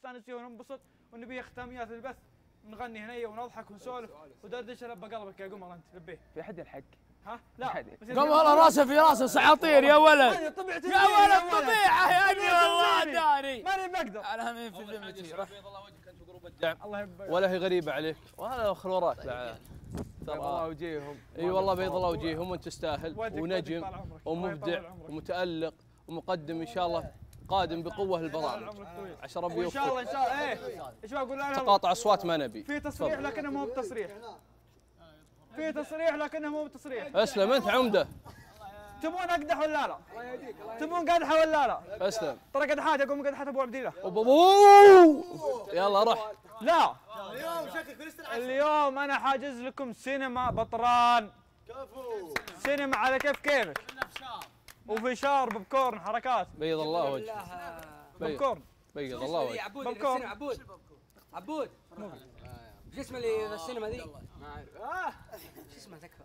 مستانسين وننبسط ونبي ختاميات البث نغني هنيه ونضحك ونسولف ودردشه لبى قلبك يا قمر انت لبيه. في حد الحق؟ ها؟ لا قمر راسه في راسه سعاطير يا ولد. يا ولد طبيعه يا ابني والله داري. ماني بقدر. على مين في ذمتي. بيض الله وجهك انت بقروب الدعم. الله يبارك. ولا هي غريبه عليك وهذا اخر وراك بعد. بيض الله وجيههم. اي والله بيض الله وجيههم وانت تستاهل ونجم ومبدع ومتالق ومقدم ان شاء الله قادم بقوه للبرامج. عشان ربي يوفقك. ان شاء الله ان شاء الله. ايه ايش بقول انا؟ تقاطع اصوات ما نبي. في تصريح لكنه مو بتصريح. في تصريح لكنه مو بتصريح. اسلم انت عمده. تبون اقدح ولا لا؟ تبون قدحه ولا لا؟ اسلم. ترى قدحات اقوم قدحات ابو عبد الله. يلا روح. لا اليوم انا حاجز لكم سينما بطران. سينما على كيفك. وفشار ببكورن حركات. بيض الله وجهك. ببكورن. بيض الله وجهك. ببكورن. عبود شو اسمه اللي في السينما ذي؟ ما اعرف. شو اسمه تكفى؟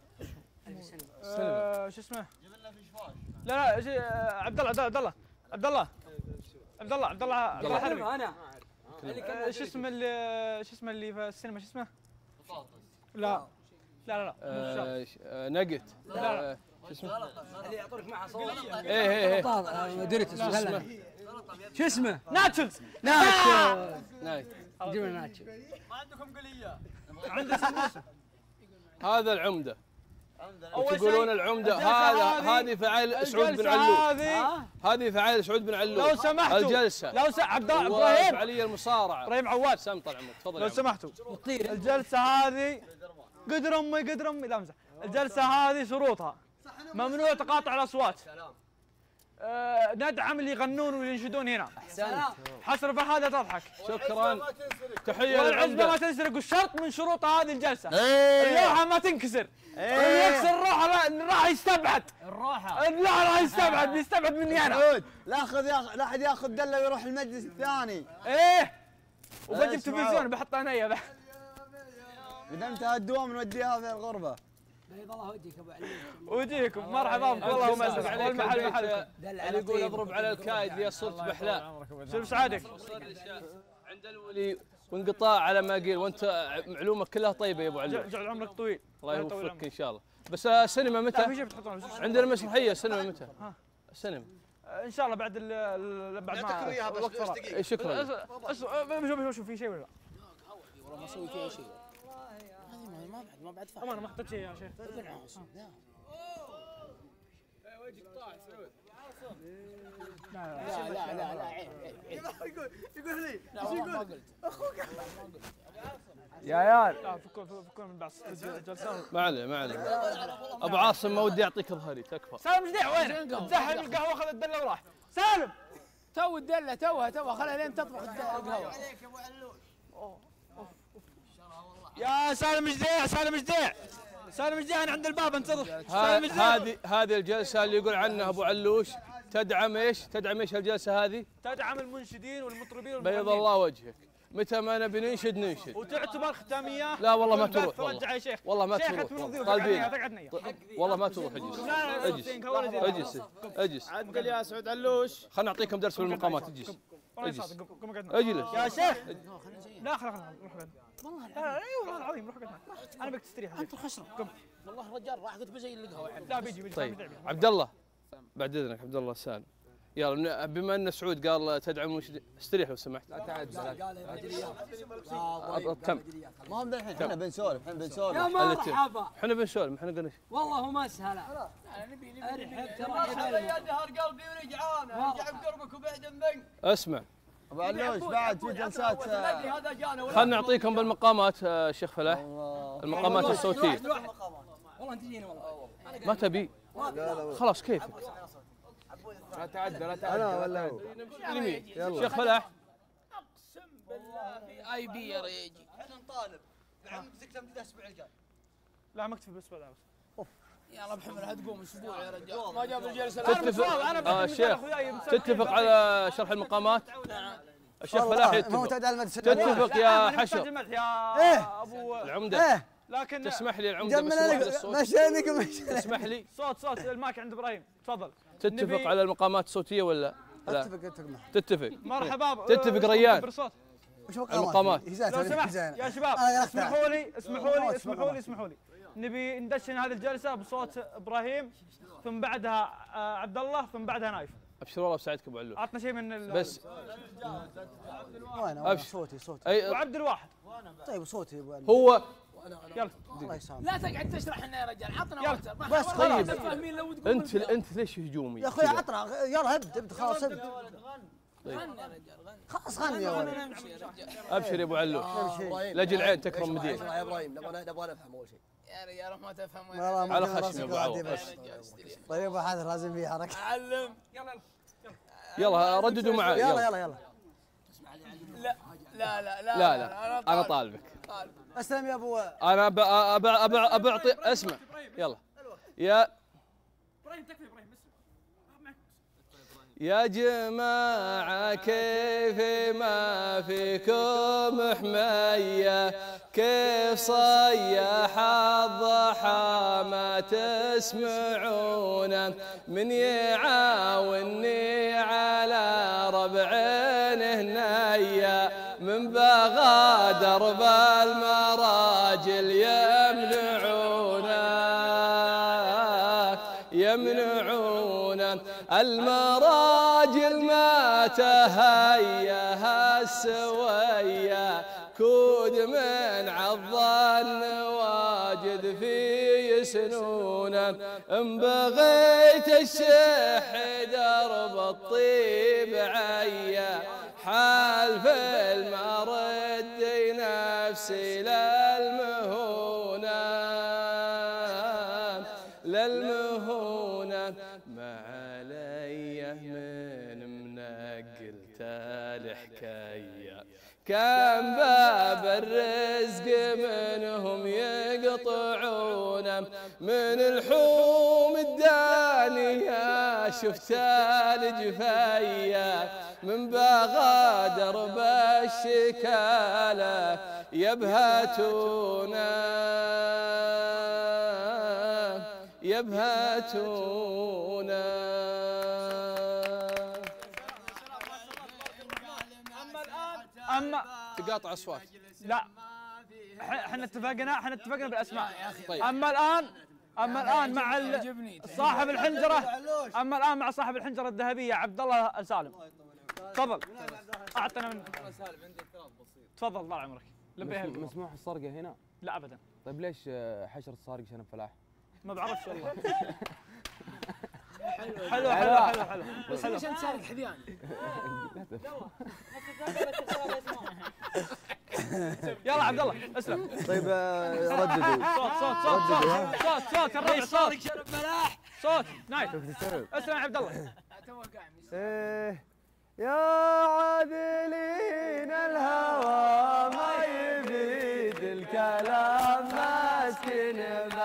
شو اسمه؟ لا عبد الله حربي. انا شو اسمه اللي في السينما شو اسمه؟ لا نقت. لا شو اسمه؟ اللي يعطونك معها صوت. ايه دريت اسمه. شو اسمه؟ ناتشلز. جيب ناتشو. ما عندكم قليه. عنده سموسه. هذا العمده. تقولون العمده هذه فعال سعود بن علوش. هذه فعال سعود بن علوش. لو سمحتوا الجلسه عبد الله ابراهيم فعاليه المصارعه ابراهيم عواد سم طال عمرك تفضل. لو سمحتوا الجلسه هذه قدر امي لا امزح. الجلسه هذه شروطها ممنوع تقاطع الاصوات. ندعم اللي يغنون وينشدون هنا. احسنت. حسر فهذا تضحك. شكرا. تحيه والعزبه للعمده. ما تنسرق والشرط من شروط هذه الجلسه اللوحه ما تنكسر. اللي يكسر الروحه راح يستبعد. لا راح يستبعد بيستبعد مني انا. لا احد ياخذ دله ويروح المجلس الثاني. ايه وبجيب تلفزيون بحط عينيا بعد. اذا انتهى الدوام نوديها في الغرفه. بيض الله وجهك ابو علي. وجيكم مرحبا بكم والله ومسك والمحل محلكم. اللي يقول اضرب على الكايد لي صرت بحلال. شوف سعادك. عند الولي وانقطاع على ما قيل وانت معلومه كلها طيبه يا ابو علي. جعل عمرك طويل. الله يوفقك ان شاء الله. بس السينما متى؟ عندنا مسرحيه السينما متى؟ السينما ان شاء الله بعد ما الوقت فراغ. شكرا. شوف في شيء ولا لا؟ والله ما اسوي فيها شيء. ما بعد فاهم. انا ما حطيت شيء يا شيخ. وجهك طاح سعود. لا عيب. يقول لي ايش يقول؟ اخوك يا عيال لا فكون من بعض جلسات. ما عليه ابو عاصم ما ودي اعطيك ظهري تكفى. سالم جديع وين؟ تزحل القهوه اخذ الدله وراح. سالم تو الدله توها خلها لين تطبخ القهوه. عليك يا ابو علوش. يا سالم جديع انا عند الباب انتظر. هذه الجلسه اللي يقول عنها ابو علوش تدعم ايش الجلسه هذه؟ تدعم المنشدين والمطربين والمغنيين. بيض الله وجهك. متى ما نبي ننشد وتعتبر ختاميه. لا والله ما تروح رجع يا شيخ. والله ما تروح طالبين. والله ما تروح اجلس. عدل يا سعود علوش. خلنا نعطيكم درس بالمقامات. اجلس يا شيخ. لا خلاص روح قعد. والله والله العظيم روح قعد. انا بك تستريح. انت الخشره. والله الرجال راح قلت بزي القهوه يعني. لا بيجي طيب عبد الله بعد اذنك عبد الله السالم. يلا بما ان سعود قال تدعم المنشدين استريح لو سمحت. قال يا بدريات. تم. ما هم الحين احنا بنسولف يا مرحبا. احنا بنسولف احنا قلنا والله ما سهله. نبي ارحب ترى يا دهر قلبي ورجعان ارجع بقربك وبعد بن. اسمع ابو علوش بعد في جلسات. هذا جانا خلنا نعطيكم بالمقامات شيخ فلاح. المقامات الصوتيه. والله انت تجيني والله. ما تبي خلاص كيفك. لا تعدى انا ولا هو. يمين شيخ فلاح. اقسم بالله في اي بي يا ريجي. احنا نطالب بعمك زكتم الاسبوع الجاي. لا مكتفي بالاسبوع ذا بس. يلا بحمل هتقوم اسبوع يا رجال. ما جاب الجلسه. تتفق على شرح المقامات؟ الشيخ فلاح يتفق. تتفق يا حشر. يا ابو العمده. لكن تسمح لي العمده بس واحد الصوت. تسمح لي. صوت المايك عند ابراهيم تفضل. تتفق على المقامات الصوتيه ولا لا؟ اتفق تتفق. مرحبا. تتفق ريان. المقامات. لو سمحت يا شباب اسمحوا لي نبي ندشن هذه الجلسه بصوت ابراهيم، ثم بعدها عبد الله، ثم بعدها نايف. ابشر والله بساعدك ابو علوش. عطنا شيء من بس وين صوتي وعبد الواحد. طيب صوتي هو يلا الله يسامحك. لا تقعد تشرح لنا يا رجال، عطنا وقت. بس طيب فاهمين لو تقول انت ليش هجومي؟ يا اخوي عطنا، يلا ابد خلاص ابد. غني يا رجال غني. خلاص غني يا ولد. نمشي يا رجال. ابشر يا ابو علوش، لاجل العين تكرم مدير. يا ابراهيم نبغى نفهم اول شيء. يا رجال ما تفهم. على خشمي ابو عوض. طيب ابو حاتم لازم فيه حركه. علم. يلا رددوا معي. يلا لا انا طالبك. اسلم يا ابو. انا بعطي اسمع. يلا يا جماعة كيف ما فيكم حمية، كيف صيح الضحى ما تسمعونه، من يعاوني على ربع هنية، من بغادر بالمراجل يمنعونه المراجل ما تهيها السوية، كود من عض النواجد في سنونه، ان بغيت الشح درب الطيب عيا، حال في المرد نفسي للمهونة ما علي من منقلت الحكاية، كان باب الرزق منهم يقطعونه، من الحوم الدانية شفت الجفاية، من بغادر بالشكالة يبهتونه اما تقاطع اصوات. لا احنا اتفقنا بالاسماء. طيب. اما الان مع صاحب الحنجره، مع صاحب الحنجره الذهبيه عبد الله سالم. تفضل اعطنا من تفضل طال عمرك. مسموح السرقه هنا؟ لا ابدا. طيب ليش حشرة سارق شنب فلاح؟ ما بعرفش والله. حلو بس ليش انت سارق حذيان؟ يلا عبد الله اسلم. طيب رددوا. صوت الربع صوت نايف. اسلم يا عبد الله. يا عاذلين الهوى ما يفيد الكلام، مسكين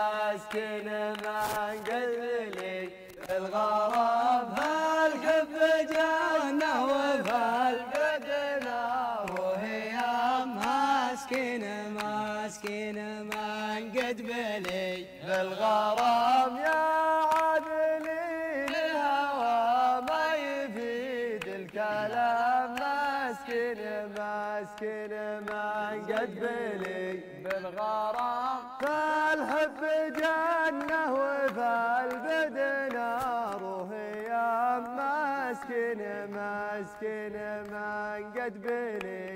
ما انقذلي الغرام، هالكف جنة وفالبد نار وهيام، مسكين ما انقد بلي بالغرام، يا عاذلين الهوى ما يفيد الكلام، مسكين ما انقد بلي بالغرام، فالحب جنة وفالبد نار وهيام، مسكين ما انقد بلي.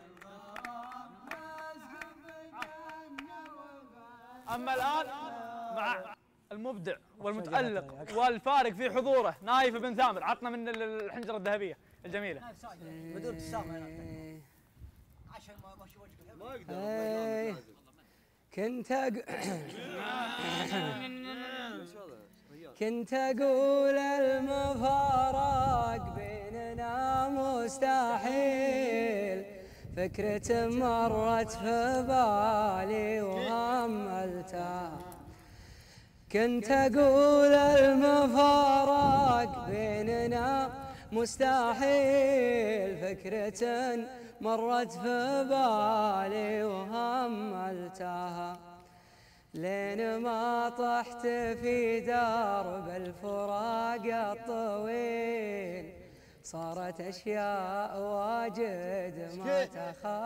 اما الان مع المبدع والمتألق والفارق في حضوره نايف بن ثامر. عطنا من الحنجره الذهبيه الجميله بدون ابتسامه هنا عشان ما اشوف وجهك. كنت أقول المفارق بيننا مستحيل، فكرة مرت في بالي وهملتها، كنت أقول المفارق بيننا مستحيل، فكرة مرت في بالي وهملتها، لين ما طحت في درب الفراق الطويل، صارت أشياء واجد ما تخيل.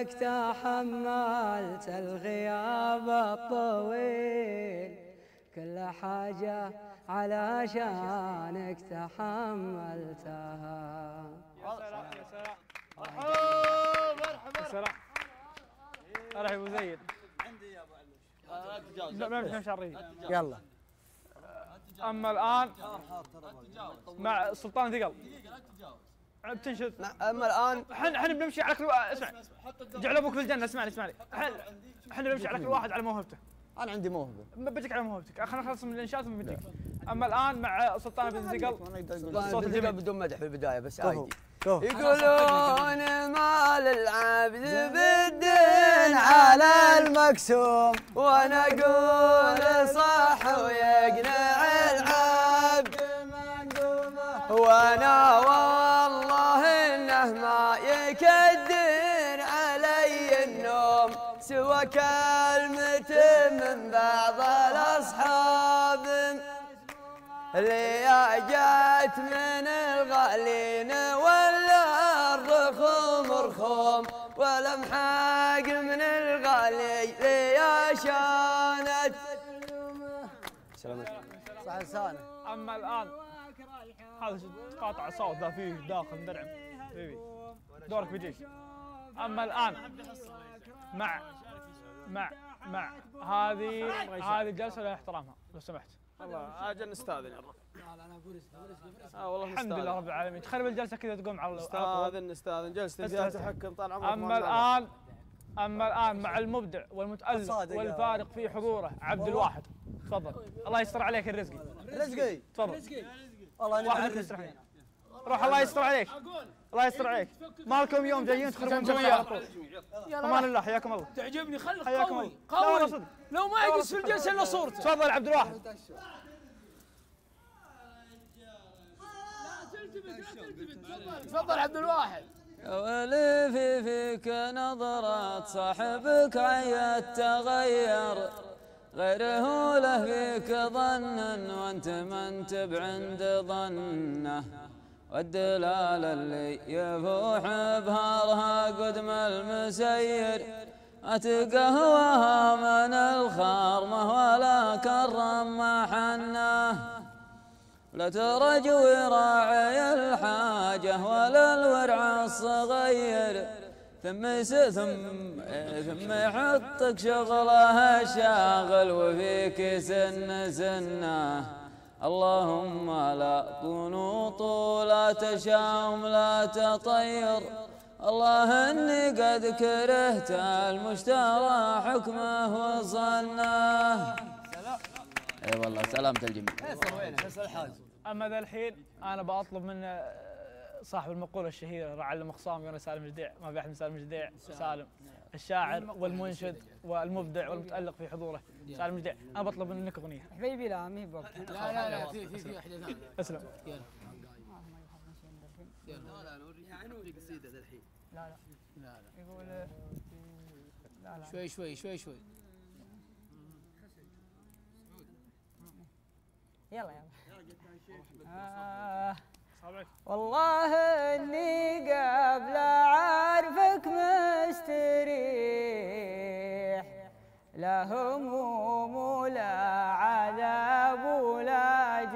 عشانك تحملت الغياب الطويل، كل حاجة علشانك تحملتها. يا سلام يا سلام. مرحبا يا سلام. ارحب ابو زيد. عندي يا ابو علوش. لا ما نمشي عريض. يلا. اما الان مع سلطان ثقل. بتنشد. اما الان احنا بنمشي على كل اسمع. جعل ابوك في الجنه. اسمعني. احنا بنمشي على كل واحد على موهبته. انا عندي موهبه. بجيك على موهبتك. خلينا نخلص من الانشاد ثم بنجيك. اما الان مع سلطان بن ثقل. صوت الجميل بدون مدح في البدايه بس عادي. شوف. يقولون مال العبد بالدين على المقسوم، وانا اقول صح ويقنع العبد وانا والله انه ما يكدر علي النوم سوى كلمة من بعض الاصحاب اللي جات من الغالين ولا الرخوم رخوم ولا محاق من الغالي لي شانت. صح لسانه. اما الان هذا قاطع صوت ذا فيه داخل درعم حبيبي دورك بيجيك. اما الان مع هذه جلسه لها احترامها لو سمحت. والله اجل نستاذن يا رب. والله الحمد لله رب العالمين. تخرب الجلسه كذا تقوم على نستاذن جلسه فيها تحكم طال عمرك. اما الان مع المبدع والمتألق والفارق في حضوره عبد الواحد. تفضل. الله يستر عليك الرزقي. رزقي. تفضل. والله واحد يستر روح. الله يستر عليك. الله يستر عليك. مالكم يوم جايين تخربون جميع على طول. امان الله. حياكم الله. تعجبني خليك حياكم قوي الله. قوي. لو ما يجلس في الجلسه الا صورته. تفضل عبد الواحد. تفضل عبد الواحد. ولي فيك نظرات صاحبك عيت تغير، غيره له فيك ظن وانت ما انت بعند ظنه، والدلال اللي يفوح بهارها قدم المسير، اتقهوها من الخارمه ولا كرم ما حناه، لا ترجوي راعي الحاجة ولا الورع الصغير، ثم يحطك شغله الشاغل وفيك سنه، اللهم لا قنوط لا تشاؤم لا تطير، الله اني قد كرهت المشترى حكمه وصنه. اي والله سلامة الجميع. اما ذا الحين انا بطلب من صاحب المقوله الشهيره رعى المخصام يونس سالم الجديع، ما في احد من سالم الجديع. سالم الشاعر والمنشد والمبدع والمتالق في حضوره سالم الجديع. انا بطلب منك اغنيه. حبيبي لا مي بوقت. لا في واحده ثانيه. اسلم. يلا. لا نوريك قصيده الحين. لا يقول لا شوي يلا والله اني قبل اعرفك مستريح، لا هموم ولا عذاب ولا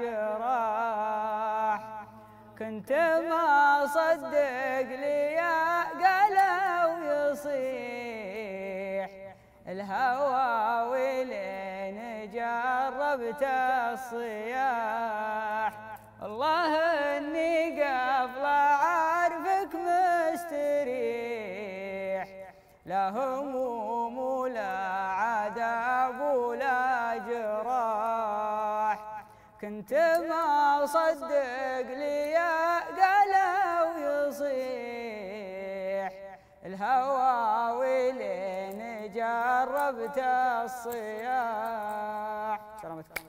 جراح، كنت ما صدق لي قالوا يصيح الهوى ولين جربت الصياح، الله اني قبل اعرفك مستريح، لا هموم ولا عذاب ولا جراح، كنت ما صدق لي قالوا يصيح الهوى ولين جربت الصياح. سلامتك.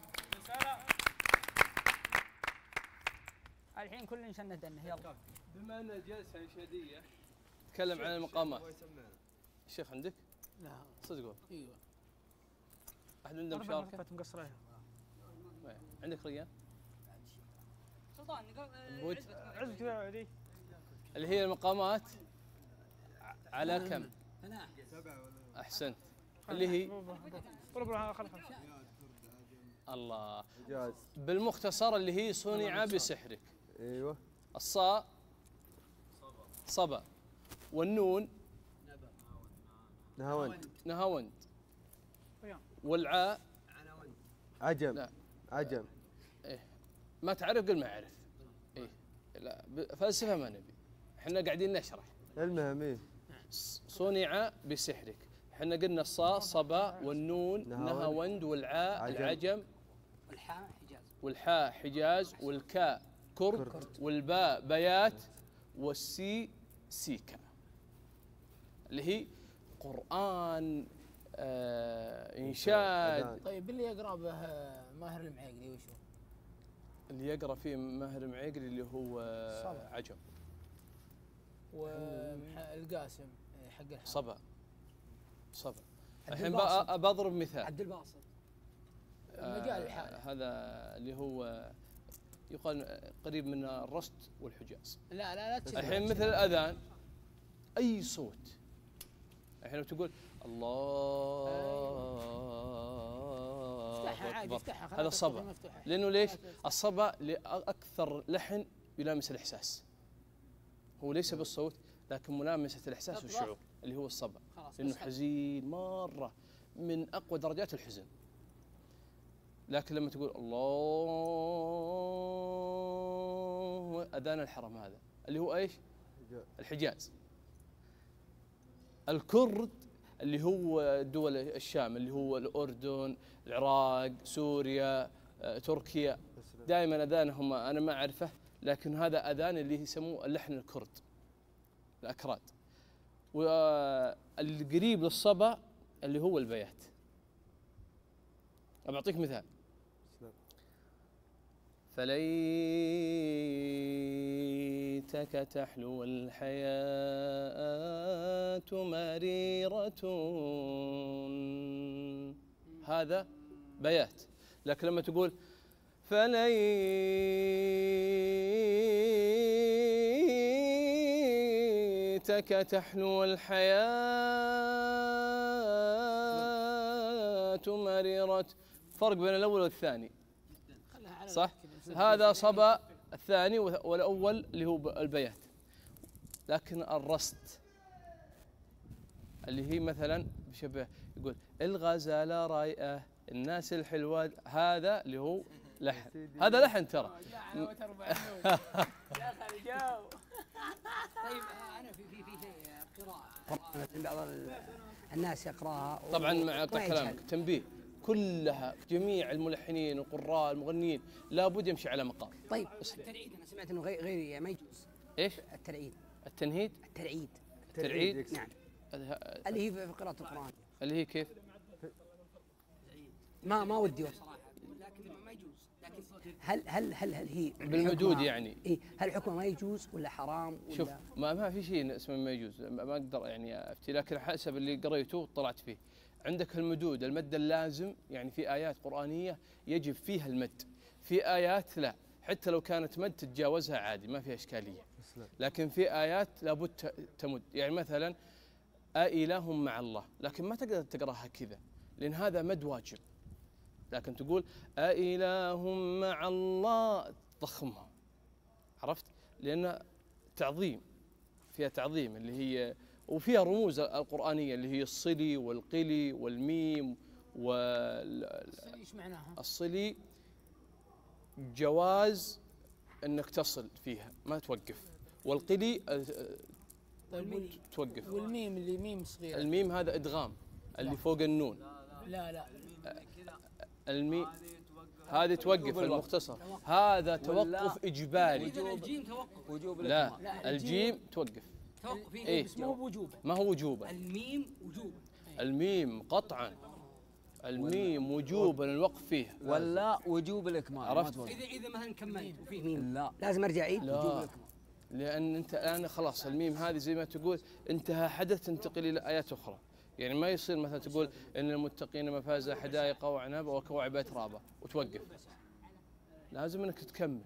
الحين كل نشنه دنه. يلا. بما ان جلسه انشاديه نتكلم عن المقامات. الشيخ عندك؟ لا صدق. ايوه. احد عنده مشاركه؟ مقصره. عندك ريان؟ سلطان عزك كذا اللي هي المقامات على كم؟ احسنت. اللي هي الله بالمختصر اللي هي صنع بسحرك. ايوه. الصاء صبا، والنون نهاوند، والعاء عجم. لا عجم. ايه ما تعرف قل ما اعرف. ايه لا فلسفه ما نبي، احنا قاعدين نشرح. المهم ايه صنع بسحرك، احنا قلنا الصاء صبا، والنون نهاوند، والعاء العجم، والحاء حجاز، والكاء كرد، والباء بيات، والسي سيكا، اللي هي قرآن إنشاد. طيب اللي يقرأ به ماهر المعيقلي وشو؟ اللي يقرأ فيه ماهر المعيقلي اللي هو عجم. والقاسم حق الحرب صبا. الحين بضرب مثال. عبد الباسط المجال الحالي هذا اللي هو يقال قريب من الرست والحجاز. لا الحين مثل الأذان أي صوت، الحين لو تقول الله أكبر هذا صبا. لأنه ليش؟ الصبا أكثر لحن يلامس الإحساس، هو ليس بالصوت لكن ملامسة الإحساس والشعور اللي هو الصبا، لأنه حزين مرة من أقوى درجات الحزن. لكن لما تقول الله، أذان الحرم هذا اللي هو إيش؟ الحجاز. الكرد اللي هو دول الشام اللي هو الأردن، العراق، سوريا، تركيا، دائما أذانهم أنا ما أعرفه، لكن هذا أذان اللي يسموه اللحن الكرد، الأكراد. والقريب للصبا اللي هو البيات. أعطيك مثال: فليتك تحلو الحياة مريرة، هذا بيات. لكن لما تقول فليتك تحلو الحياة مريرة، فرق بين الأول والثاني صح؟ هذا صبا الثاني، والأول اللي هو البيات. لكن الرست اللي هي مثلا بشبه يقول الغزالة رايقة الناس الحلوة، هذا اللي هو لحن، هذا لحن ترى. طيب انا في قراءة بعض الناس يقراها طبعا مع كلامك تنبيه، كلها جميع الملحنين القراء المغنيين لابد يمشي على مقام. طيب الترعيد انا سمعت انه غير ما يجوز. ايش؟ الترعيد. التنهيد؟ الترعيد نعم. اللي هي في قراءة القرآن. اللي هي كيف؟ ما ودي صراحة، لكن ما يجوز. لكن هل هي بالمدود يعني؟ إيه، هل الحكم ما يجوز ولا حرام ولا؟ شوف ما في شيء اسمه ما يجوز، ما اقدر يعني افتي، لكن حسب اللي قريته طلعت فيه. عندك المدود، المد اللازم، يعني في آيات قرآنية يجب فيها المد، في آيات لا، حتى لو كانت مد تتجاوزها عادي ما فيها إشكالية. لكن في آيات لابد تمد، يعني مثلا أإله مع الله، لكن ما تقدر تقراها كذا لأن هذا مد واجب. لكن تقول أإله مع الله ضخمها، عرفت؟ لأن تعظيم، فيها تعظيم اللي هي، وفيها رموز القرآنية اللي هي الصلي والقلي والميم الصلي ايش معناها؟ الصلي جواز انك تصل فيها ما توقف، والقلي توقف. والميم اللي ميم صغيرة، الميم هذا ادغام اللي فوق النون. لا الميم هذه توقف المختصر، هذا توقف اجباري. الجيم توقف وجوب. لا الجيم توقف. توقف إيه؟ بس مو بوجوبه. ما هو وجوبا. الميم وجوب. الميم قطعا، الميم وجوبا الوقف فيه، ولا وجوب الإكمال. عرفت؟ إذا مثلا كملت وفيه ميم لا لازم أرجع عيد. لا، لأن أنت الآن خلاص الميم هذه زي ما تقول انتهى حدث، تنتقل إلى آيات أخرى. يعني ما يصير مثلا تقول إن المتقين مفازة حدائق وأعناب وكواعب أترابا وتوقف، لازم أنك تكمل.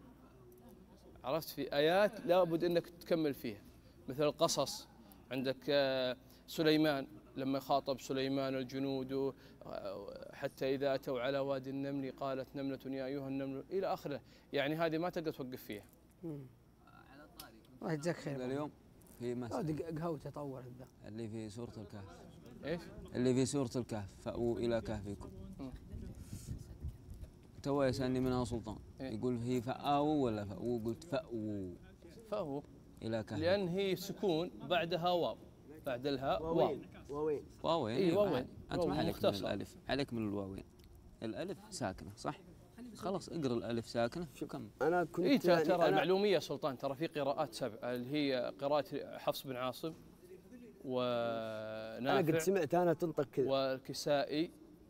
عرفت؟ في آيات لابد أنك تكمل فيها، مثل القصص عندك سليمان لما خاطب سليمان الجنود حتى إذا أتوا على وادي النمل قالت نملة يا أيها النمل إلى آخره. يعني هذه ما تقدر توقف فيها. الله يجزاك خير. اليوم في مسألة قهوة تطور ذا اللي في سورة الكهف. إيش؟ اللي في سورة الكهف فأووا إلى كهفكم. تو يسألني منها سلطان يقول هي فآووا ولا فأووا؟ قلت فأووا. فأووا إلى كهف. لأن هي سكون بعدها واو، بعد الهاء واو. واوين. إيه واوين. أنت ما عليك من مختصر. الألف، عليك من الواوين. الألف ساكنة صح؟ خلاص اقرأ الألف ساكنة وكمل. انا كنت إيه يعني ترى المعلومية سلطان ترى في قراءات 7 اللي هي قراءة حفص بن عاصم ونافع. انا قد سمعت انا تنطق كذا. والكسائي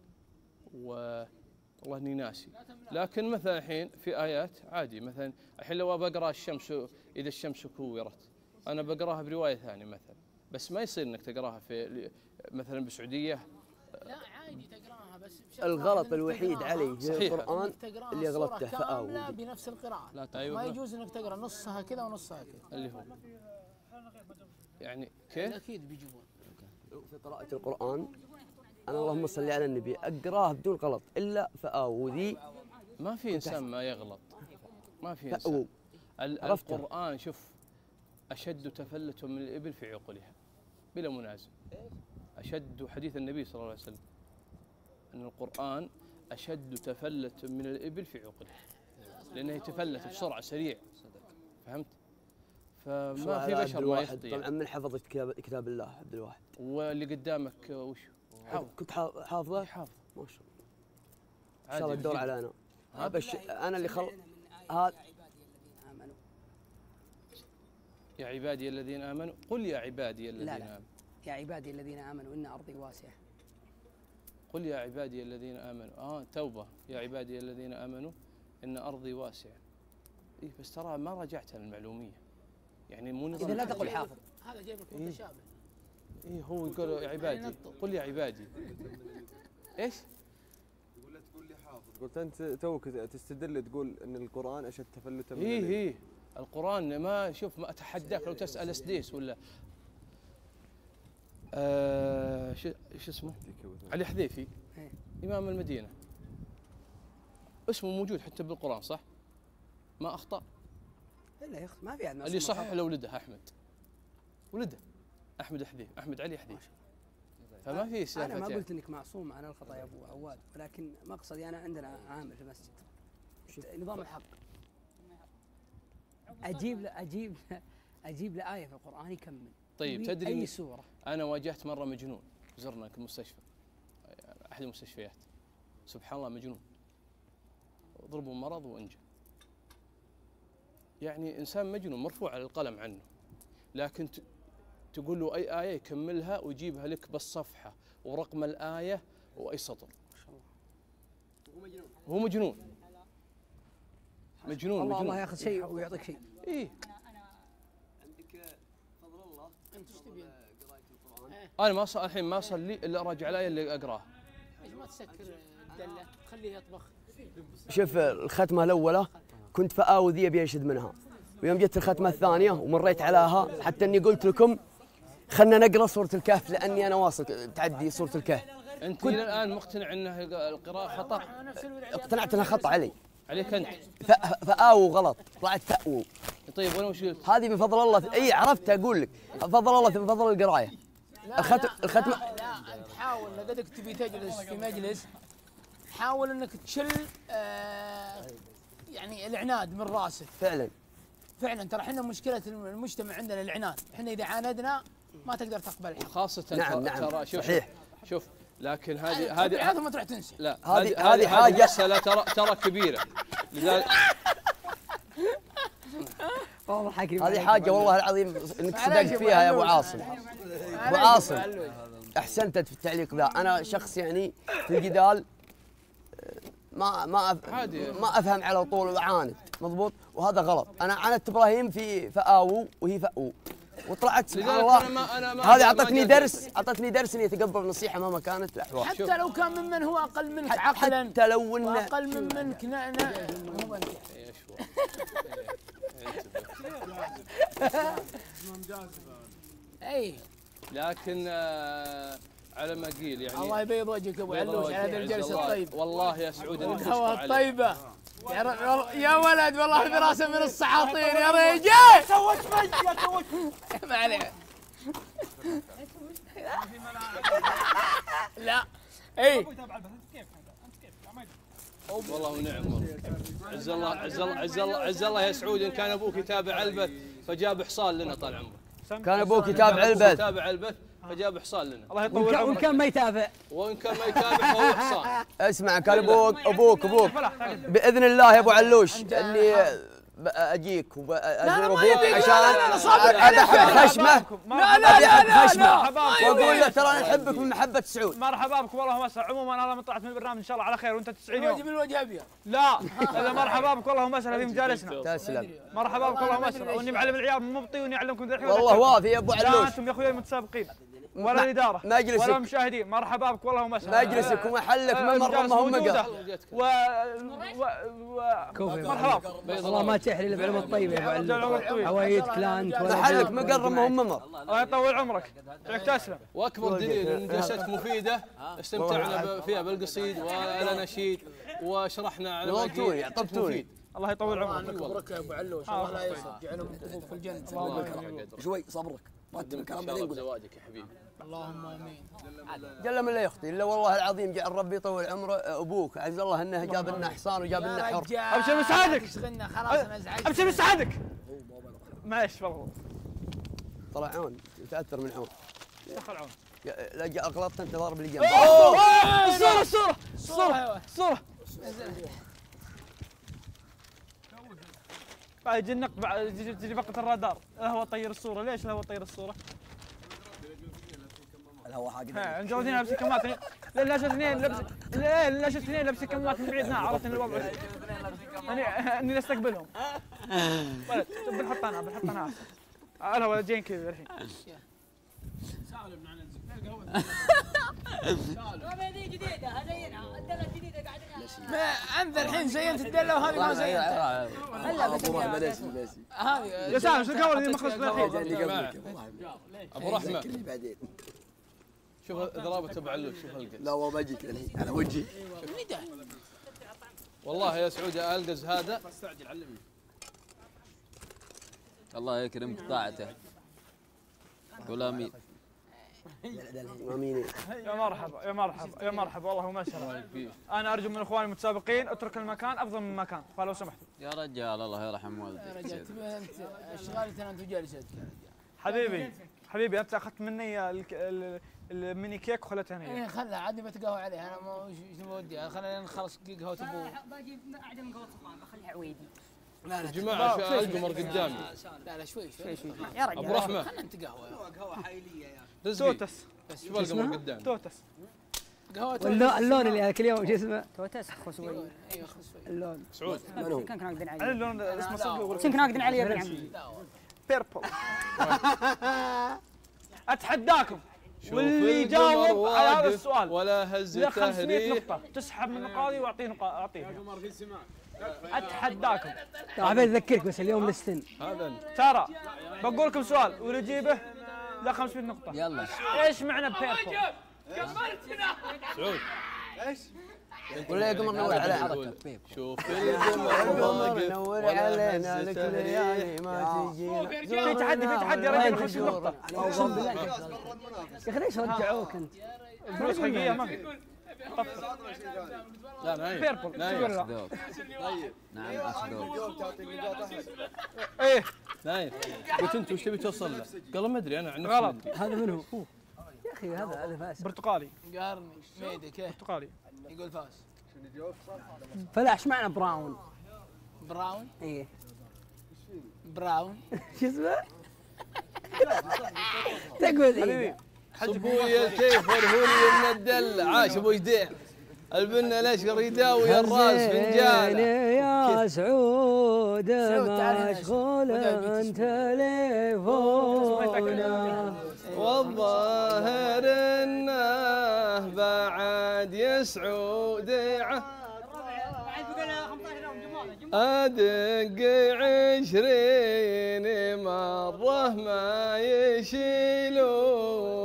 والله اني ناسي. لكن مثلا الحين في آيات عادي، مثلا الحين لو بقرأ الشمس إذا الشمس كورت أنا بقراها برواية ثانية مثلا، بس ما يصير إنك تقراها في مثلا بالسعودية. لا عادي تقراها بس الغلط الوحيد علي في صحيح. القرآن اللي غلطته فآووا بنفس القراءة. لا ما يجوز انك تقرا نصها كذا ونصها كذا. اللي هو يعني كيف؟ اكيد بيجيبون. في قراءة القرآن أنا اللهم صل على النبي أقراه بدون غلط إلا فآووا ذي. ما في إنسان ما يغلط، ما في إنسان. القرآن شوف أشد تفلت من الإبل في عقلها بلا منازع. أشد حديث النبي صلى الله عليه وسلم أن القرآن أشد تفلت من الإبل في عقلها، لأنه يتفلت بسرعة سريع. فهمت؟ فما في بشر ما يخطي. طبعا من حفظ كتاب الله عبد الواحد. واللي قدامك وش؟ كنت حافظه؟ حافظ ما شاء الله. إن شاء الله الدور على أنا. بس أنا اللي هذا. يا عبادي الذين آمنوا قل يا عبادي الذين آمنوا. يا عبادي الذين آمنوا إن أرضي واسعة. قل يا عبادي الذين آمنوا. توبة. يا عبادي الذين آمنوا إن أرضي واسعة. إيه بس ترى ما رجعت المعلومية. يعني مو نظام. إذا لا تقل حافظ. هذا جايب لك متشابه. إيه هو يقول يا عبادي قل يا عبادي. إيش؟ يقول لا تقول لي حافظ. قلت أنت توك تستدل تقول إن القرآن أشد تفلتا من إيه القرآن ما شوف ما أتحداك لو تسأل أسديس ولا شو اسمه؟ علي حذيفي إمام المدينة اسمه موجود حتى بالقرآن صح؟ ما أخطأ؟ إلا يا أخي ما في أحد اللي صحح لولده أحمد، ولده أحمد حذيفي، أحمد علي حذيفي. فما في سالفة. أنا ما قلت إنك معصوم عن الخطأ يا أبو عواد، ولكن مقصدي أنا عندنا عامل في المسجد نظام الحق. أجيب له آية في القرآن يكمل. طيب تدري أي سورة. أنا واجهت مرة مجنون زرنا المستشفى أحد المستشفيات سبحان الله مجنون ضربوا مرض وانجى. يعني إنسان مجنون مرفوع على القلم عنه، لكن تقول له أي آية يكملها ويجيبها لك بالصفحة ورقم الآية وأي سطر. هو مجنون. الله ياخذ شيء ويعطيك شيء. إيه عندك فضل الله. أنت ايش تبي؟ قراءة القرآن. أنا ما صار الحين ما صار لي إلا أراجع الآية اللي أقراها. ليش ما تسكر الدلة تخليه يطبخ؟ شوف الختمة الأولى كنت فآووا ذي أبي أنشد منها، ويوم جت الختمة الثانية ومريت علىها حتى إني قلت لكم خلنا نقرأ سورة الكهف لأني أنا واثق تعدي سورة الكهف. أنت إلى الآن مقتنع أن القراءة خطأ؟ اقتنعت أنها خطأ علي. عليك أنت. فآووا غلط طلعت فأووا. طيب وأنا وش قلت؟ هذه بفضل الله. أي عرفت أقول لك بفضل الله بفضل القراية. الختمة لا أنت حاول لقدك تبي تجلس في مجلس حاول أنك تشل يعني العناد من راسك. فعلا ترى احنا مشكلة المجتمع عندنا العناد، احنا إذا عاندنا ما تقدر تقبل الحق. خاصة نعم ترى صحيح. شوف لكن هذه ما تروح تنسى. لا هذه حاجة مسألة ترى كبيرة. لذلك هذه حاجة والله العظيم انك صدقت فيها يا ابو عاصم. ابو عاصم احسنت في التعليق ذا. انا شخص يعني في الجدال ما افهم على طول وعاند مضبوط، وهذا غلط. انا عاندت ابراهيم في فآووا وهي فأووا وطلعت سبحان الله. هذه اعطتني درس اني اتقبل النصيحه مهما كانت الاحوال. حتى لو كان ممن هو اقل منك عقلا، حتى لو انه اقل منك هو انت. اي لكن على ما قيل يعني الله يبيض وجهك ابو علوش على هذه الجلسه الطيبه. والله يا سعود القهوه الطيبه يا ولد والله براسه من السحاطين يا رجال. سويت فيا سويت ما عليه. لا اي والله ونعم. عز الله عز الله عز الله عز الله يا سعود ان كان ابوك يتابع البث فجاب حصان لنا طال عمرك. كان ابوك يتابع البث. يتابع البث فجاب حصان لنا. الله يطول عمرك. وإن كان ما يتابع. وان كان ما يتابع فهو حصان. اسمع كان ابوك باذن الله يا ابو علوش اللي اجيك وازور ابوك عشان ابحث خشمه. ابحث خشمه واقول له ترى انا احبك من محبه سعود. مرحبا بك والله ومسهلا. عموما انا لما طلعت من البرنامج ان شاء الله على خير وانت 90 يوم. الوجه بالوجه ابيض. لا الا مرحبا بك والله ومسهلا في مجالسنا. تسلم. مرحبا بك والله ومسهلا واني معلم العيال مبطي واني اعلمكم ذا الحين. والله وافي يا ابو لا علوش. انتم يا اخويا المتسابقين ولا الاداره مجلسك ولا المشاهدين. مرحبا بك والله ومسهلا. مجلسك ومحلك من مره ما هو مقر. مرحبا بك. والله ما تحري الا بعلم الطيبه يا ابو علوش. عوايد كلانت محلك مقر ما هو ممر. الله يطول عمرك. يعطيك تسلم. واكبر دليل ان جلستك مفيده استمتعنا فيها بالقصيد والاناشيد وشرحنا على ما مفيد. الله يطول عمرك. مبروك يا ابو علوش الله لا يسعد جعلهم في الجنه. شوي صبرك رتب الكلام بعدين قول. زواجك يا حبيبي. اللهم امين. جل من لا يخطي الا والله العظيم جعل ربي يطول عمره ابوك عز الله انه جاب لنا حصان وجاب لنا حر. ابشر مساعدك. اشغلنا خلاص انا ازعجت. ابشر مساعدك. معلش والله. طلع عون يتاثر من عون. دخل عون. لا اغلطت انت ضارب اللي جنبك. الصورة بعد يجي النق تجي فقط الرادار. الهواء طير الصورة. ليش الهواء طير الصورة؟ الهواء حاق. مجودين لابسين كمات. لان شفت اثنين لابسين كمات من بعيد. عرفت ان الوضع اني استقبلهم. ولد بنحط انا الهواء جايين كذا الحين. هذه جديده هزينها الدله الجديده قاعد انت الحين زينت الدله وهذه ما زينتها. هلا بس هذه يا سالم شو القهوه اللي مخلص الحين؟ ابو رحمه شوف ضرابه ابو علوش. شوف القز. لا والله بجيك الحين على وجهي. والله يا سعود القز هذا استعجل علمني. الله يكرمك طاعته. قول امين. امين. يا مرحبا والله ومسهلا. انا ارجو من اخواني المتسابقين اترك المكان افضل من مكان فلو سمحتوا. يا رجال الله يرحم والديك. يا رجال انت اشغالتنا انت جالستك. حبيبي انت اخذت مني الميني كيك وخلتها هنا. ايه خلها عادي بتقهوى عليها انا ما ايش بودي خلينا نخلص قهوه ابوه. باجي اعدم قهوه صفان بخليها عويدي. يا جماعه القمر قدامي. لا شوي يا رجال ابو رحمه خلنا نتقهوى. قهوه حيليه يا توتس. شوف القمر قدامي. توتس. قهوه اللون اللي كل يوم شو اسمه؟ توتس خصوصي. ايوه خصوصي. اللون سعود كان ناقدين عليه. اللون اسمه صدق. كان ناقدين عليه يا ابن عمي. بيربل. اتحداكم واللي يجاوب على هذا السؤال ولا هزه 500 نقطة تسحب من نقاطي واعطيه اتحداكم. حبيت اذكرك بس اليوم للسن. ترى بقول لكم سؤال واللي يجيبه لا 500 نقطة. يلا ايش معنى بيربل؟ سعود ايش؟ ولا يا قمر نور علينا. شوف القمر نور علينا لك ليالي ما تجينا. في تحدي يا رجال 50 نقطة. يا اخي ليش رجعوك انت؟ فلوس حقيقية ما في. لا نايم. بيربل أخذوك. نعم أخذوك. ايه نايم. قلت انت وش تبي توصل له؟ قال ما ادري انا عن نفسي غلط. هذا منو؟ يا اخي هذا فاس. برتقالي. قارني ميدي كيف؟ برتقالي. يقول فاس. فلا ايش معنى براون؟ براون؟ ايه براون شو اسمه؟ تقول حبيبي صبوي الكيف والهولي من الدلة. عاش ابو جديع البنة الاشقر يداوي الراس فنجان. يا سعود مشغول انت تليفونا والظاهر انه بعد يا سعود ادق 20 مرة ما يشيلون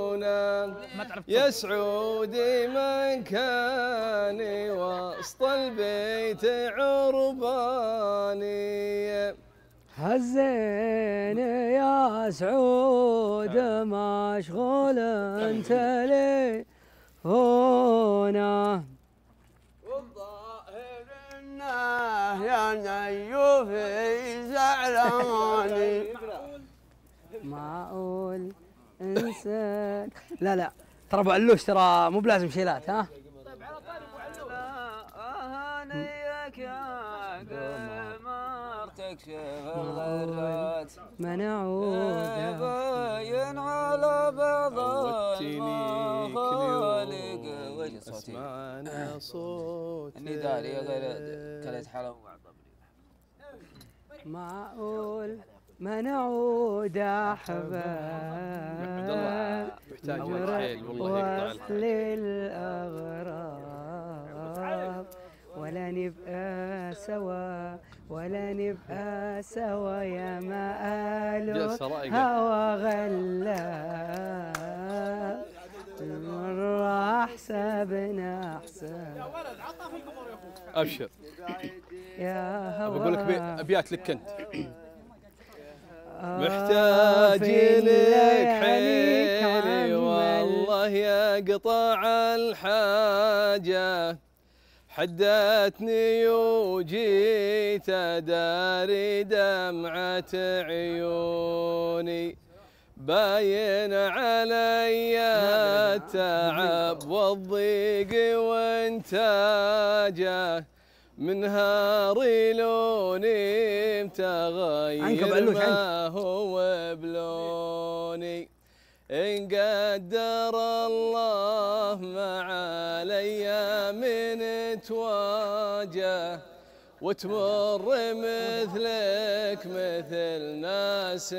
يا سعودي من كان وسط البيت عرباني هزين يا سعود مشغول انت لي هنا والظاهر انه يا نيوفي زعلاني معقول انساك. لا ترى ابو علوش ترى مو بلازم شيلات ها. طيب على طاري ابو علوش اهنيك يا قمر تكشف الغرات ما نعود باين على بعض المخالق. وش صوتي؟ اسمعنا صوت النداء غير كلت حلا معقول ما نعود احباب محتاج الحيل والله يقطع وصل الاغراب ولا نبقى سوا يا مآل هوى غلاب مرة حسابنا حساب. ابشر يا هوى بقول لك ابيات لك انت محتاج لك حيلي والله يقطع الحاجة حدتني وجيت داري دمعة عيوني باين علي التعب والضيق وانتاجه من هاري لوني متغير ما هو بلوني إن قدر الله ما علي من تواجه وتمر مثلك مثل ناس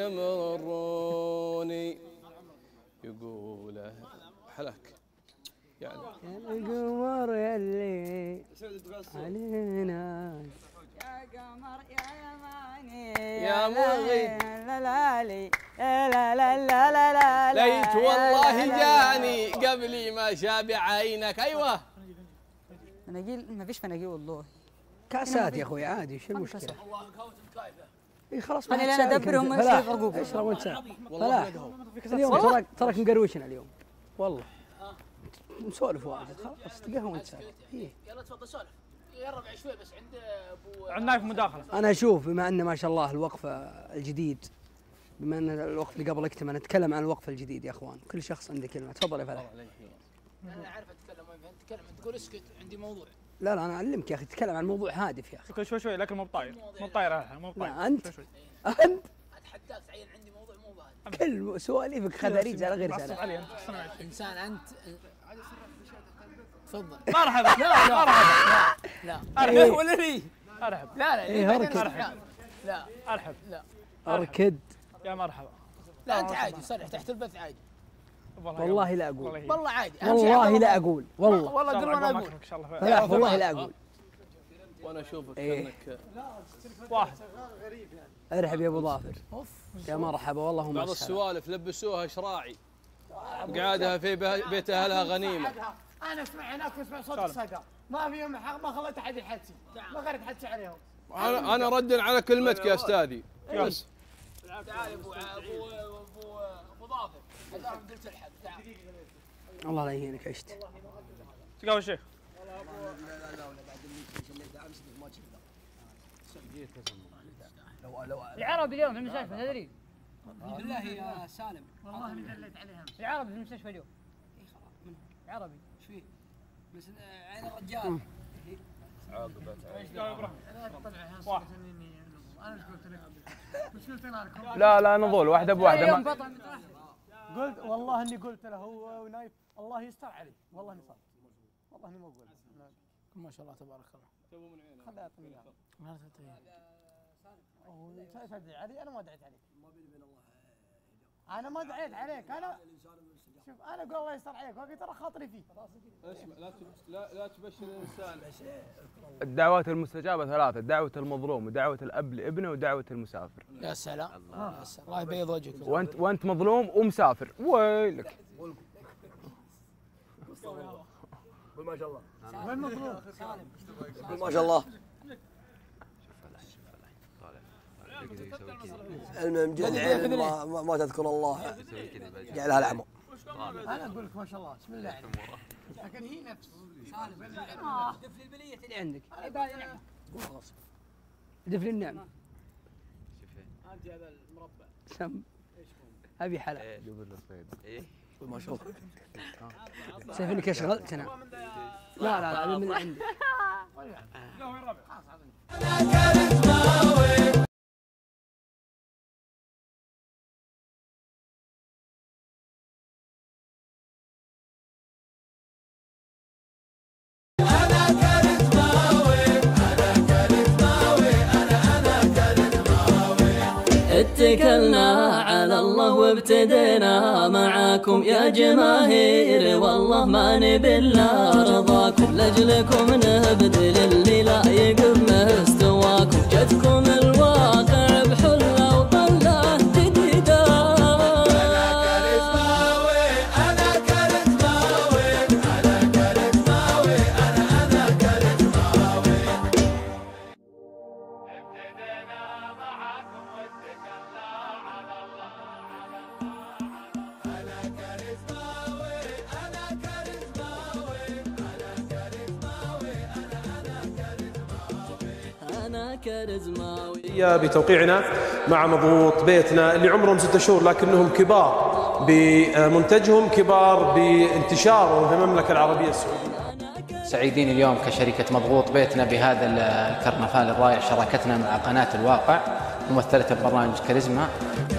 يمروني يقول حلاك يعني القمر يلي علينا يا قمر يا يماني يا مغي لا لا لي لا لا لا لا لا ليت والله جاني قبلي ما شاب عينك. ايوه فناجيل ما فيش فناجيل والله كاسات يا اخوي عادي شو المشكله؟ اي خلاص خليني انا ادبرهم ما يصير عقوبه. اشرب وانت فلاح اليوم تراك مقروشنا اليوم والله نسولف واجد خلاص تقهوى وانت ساكت. يلا تفضل سولف يقرب شوي بس عند ابو عندنا نايف مداخله. انا اشوف بما ان ما شاء الله الوقف الجديد بما ان الوقت اللي قبل اكتمل نتكلم عن الوقف الجديد يا اخوان كل شخص عنده كلمه. تفضل يا فلاح. انا اعرف اتكلم وين تتكلم انت تقول اسكت عندي موضوع. لا انا اعلمك يا اخي تتكلم عن موضوع هادف يا اخي. شوي لكن مو بطاير مو طاير مو طاير. لا انت اتحداك تعين عندي موضوع مو بهذا. كل سواليفك خداريج على غير سالفه. انسان انت تفضل. مرحبا. لا ارحب ولا لي ارحب. لا لا ارحب لا اركد يا مرحبا. لا انت عادي صرح تحت البث عادي. والله لا اقول والله عادي والله لا اقول والله قل وانا اقول لا والله لا اقول وانا اشوفك كانك واحد. ارحب يا ابو ظافر. يا مرحبا والله بعض السوالف لبسوها شراعي قعادها في بيت اهلها غنيمه. انا اسمع هناك واسمع صوت الصقر ما في يوم ما خليت احد يحكي ما قدرت احكي عليهم. انا ردا على كلمتك يا استاذي. بس تعال ابو ظافر هذول قلت الحق تعال. الله لا يهينك عشت. تقهوى الشيخ. العرب اليوم في المستشفى تدري؟ بالله يا سالم والله اني دليت عليهم. العربي في المستشفى اليوم. اي خلاص منو؟ العربي ايش فيه؟ بس عين الرجال عاقبت واحد. لا نضول واحده بواحده. قلت والله اني قلت له هو ونايف الله يستر عليه والله اني صادق والله اني ما اقول ما شاء الله تبارك الله. تبو من عينه خليه يعطيني ما تدعي علي انا ما دعيت عليك انا ما دعيت عليك انا شوف انا اقول الله يستر عليك واقول ترى خاطري فيه. اسمع لا تبشر الانسان. الدعوات المستجابه ثلاثه: دعوه المظلوم ودعوه الاب لابنه ودعوه المسافر. يا سلام الله يبيض وجهك. وانت مظلوم ومسافر ويلك. قول ما شاء الله. وين مطلوب؟ قول ما شاء الله. المهم جد ما تذكر الله جعلها الأعمى. انا اقول لك ما شاء الله بسم الله عليك. لكن هي نفس دفل البليه اللي عندك. قول خلاص. دفل النعم. انت هذا المربع. سم. ابي حلا. قول ما شاء الله. شايف انك اشغلت انا. لا لا لا من عندي. لا وين ربع؟ اتكلنا على الله وابتدينا معاكم يا جماهير، والله ما نبي الا رضاكم، لاجلكم نبذل اللي لا يقف مستواكم، جتكم الواقع بحله وطله جديده. انا كاريزماوي انا كاريزماوي انا كاريزماوي انا كاريزماوي. بتوقيعنا مع مضغوط بيتنا اللي عمرهم 6 شهور لكنهم كبار بمنتجهم، كبار بانتشارهم في المملكة العربية السعودية. سعيدين اليوم كشركة مضغوط بيتنا بهذا الكرنفال الرائع، شراكتنا مع قناة الواقع ممثلة ببرنامج كاريزما.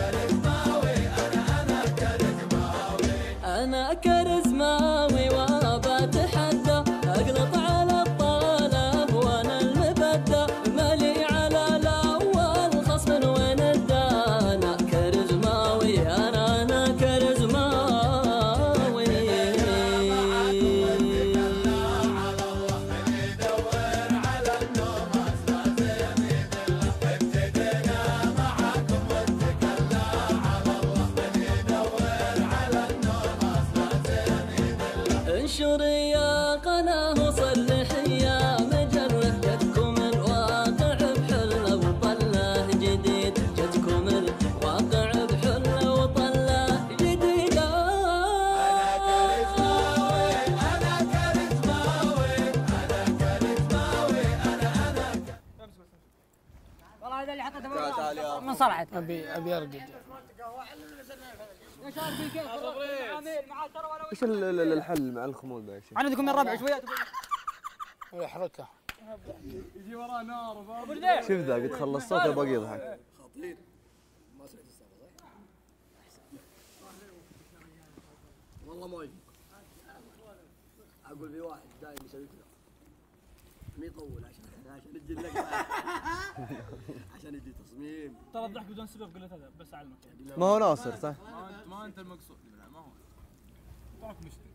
أنا كاريزماوي وبتحدى أقلط على الطلب وأنا المبدى، مالي على الأول خصم وين الدا. أنا كاريزماوي أنا كاريزماوي. انشر يا قناه وصلح يا مجره، جتكم الواقع بحله وطله جديد، جتكم الواقع بحله وطله جديده. انا كاريزماوي انا كاريزماوي انا والله هذا اللي حطيته من صلعت. ابي ارقد. ايش الحل مع الخمول يا شيخ؟ عندكم من ربع شويه يحركها. يجي وراه نار شوف ذا قد خلص صوته باقي يضحك. والله ما يفيق. اقول في واحد دايم يسوي كذا ما يطول عشان يجي لك عشان يجي تصميم. ترى الضحك بدون سبب قلت هذا بس اعلمك. ما هو ناصر صح؟ ما انت المقصود، ما هو تراك مشتري.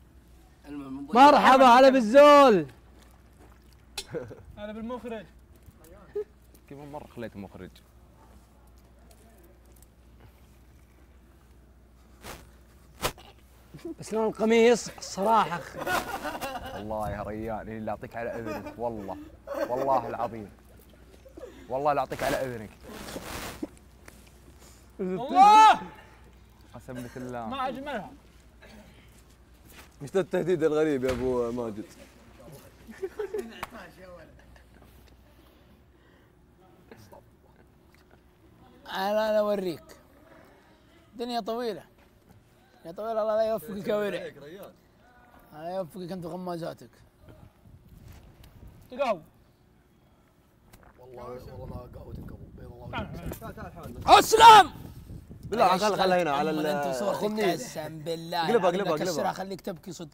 مرحبا هلا بالزول. هلا بالمخرج. كيف مرة خليت مخرج؟ بس لون القميص الصراحه والله يا ريال اللي يعطيك على اذنك، والله والله العظيم والله لا اعطيك على اذنك. الله قسم بالله ما اجملها. ايش التهديد الغريب يا ابو ماجد؟ انا اوريك دنيا طويله يا طويل، الله لا يوفقك يا ورع، الله يوفقك انت وغمازاتك. تقاوم والله ما قهوة اسلام بالله خلها هنا على انت صورتك قسم بالله قلبها كسرها خليك تبكي صدق.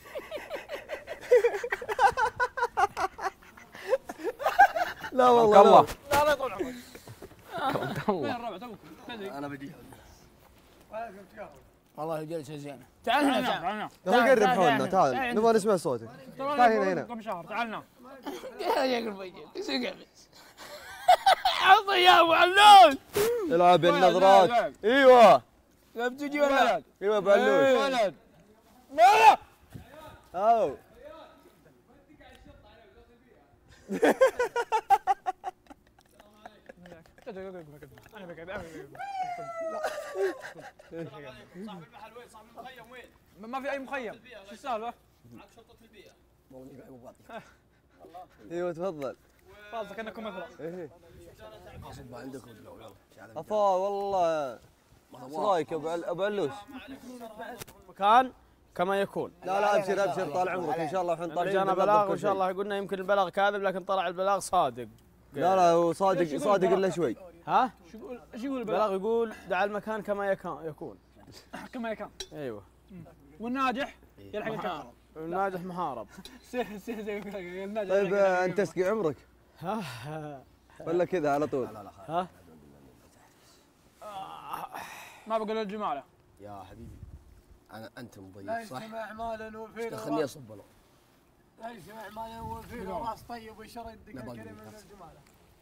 لا والله لا لا طول عمرك. والله الربع توك انا بديها والله جلسه زينه. تعال هنا تعال تعال قرب حولنا، تعال نبغى نسمع صوتك. تعال هنا كم شهر تعالنا. يا قرب وجهك ايش قميص عطي يا ابو علوش. العب بالنظرات. ايوه يا بتجي ولد. ايوه بعلوش. ولد أو انا بقعد صاحب المحل وين؟ صاحب المخيم وين؟ ما في اي مخيم، شو السالفه؟ معك شرطه البيئه. ايوه تفضل. قصدك انكم مثلا. ايه اقصد ما عندكم افا والله. ايش رايك ابو علوش؟ مكان كما يكون. لا ابشر ابشر طال عمرك ان شاء الله الحين طالعين. جانا بلاغ وان شاء الله قلنا يمكن البلاغ كاذب لكن طلع البلاغ صادق. لا هو صادق الا شوي. ها؟ ايش يقول البلاغ؟ يقول دع المكان كما يكون. كما يكون. ايوه. والناجح يلحق الكاميرا. الناجح محارب. طيب انت تسقي عمرك؟ ولا كذا على طول؟ ها؟ ما بقول الجماله. يا حبيبي انت مضيف صح؟ يسمع اعمالا وفينا خليني اصب له. يسمع اعمالا وفينا راس طيب وشر يدك الكلمه من الجماله.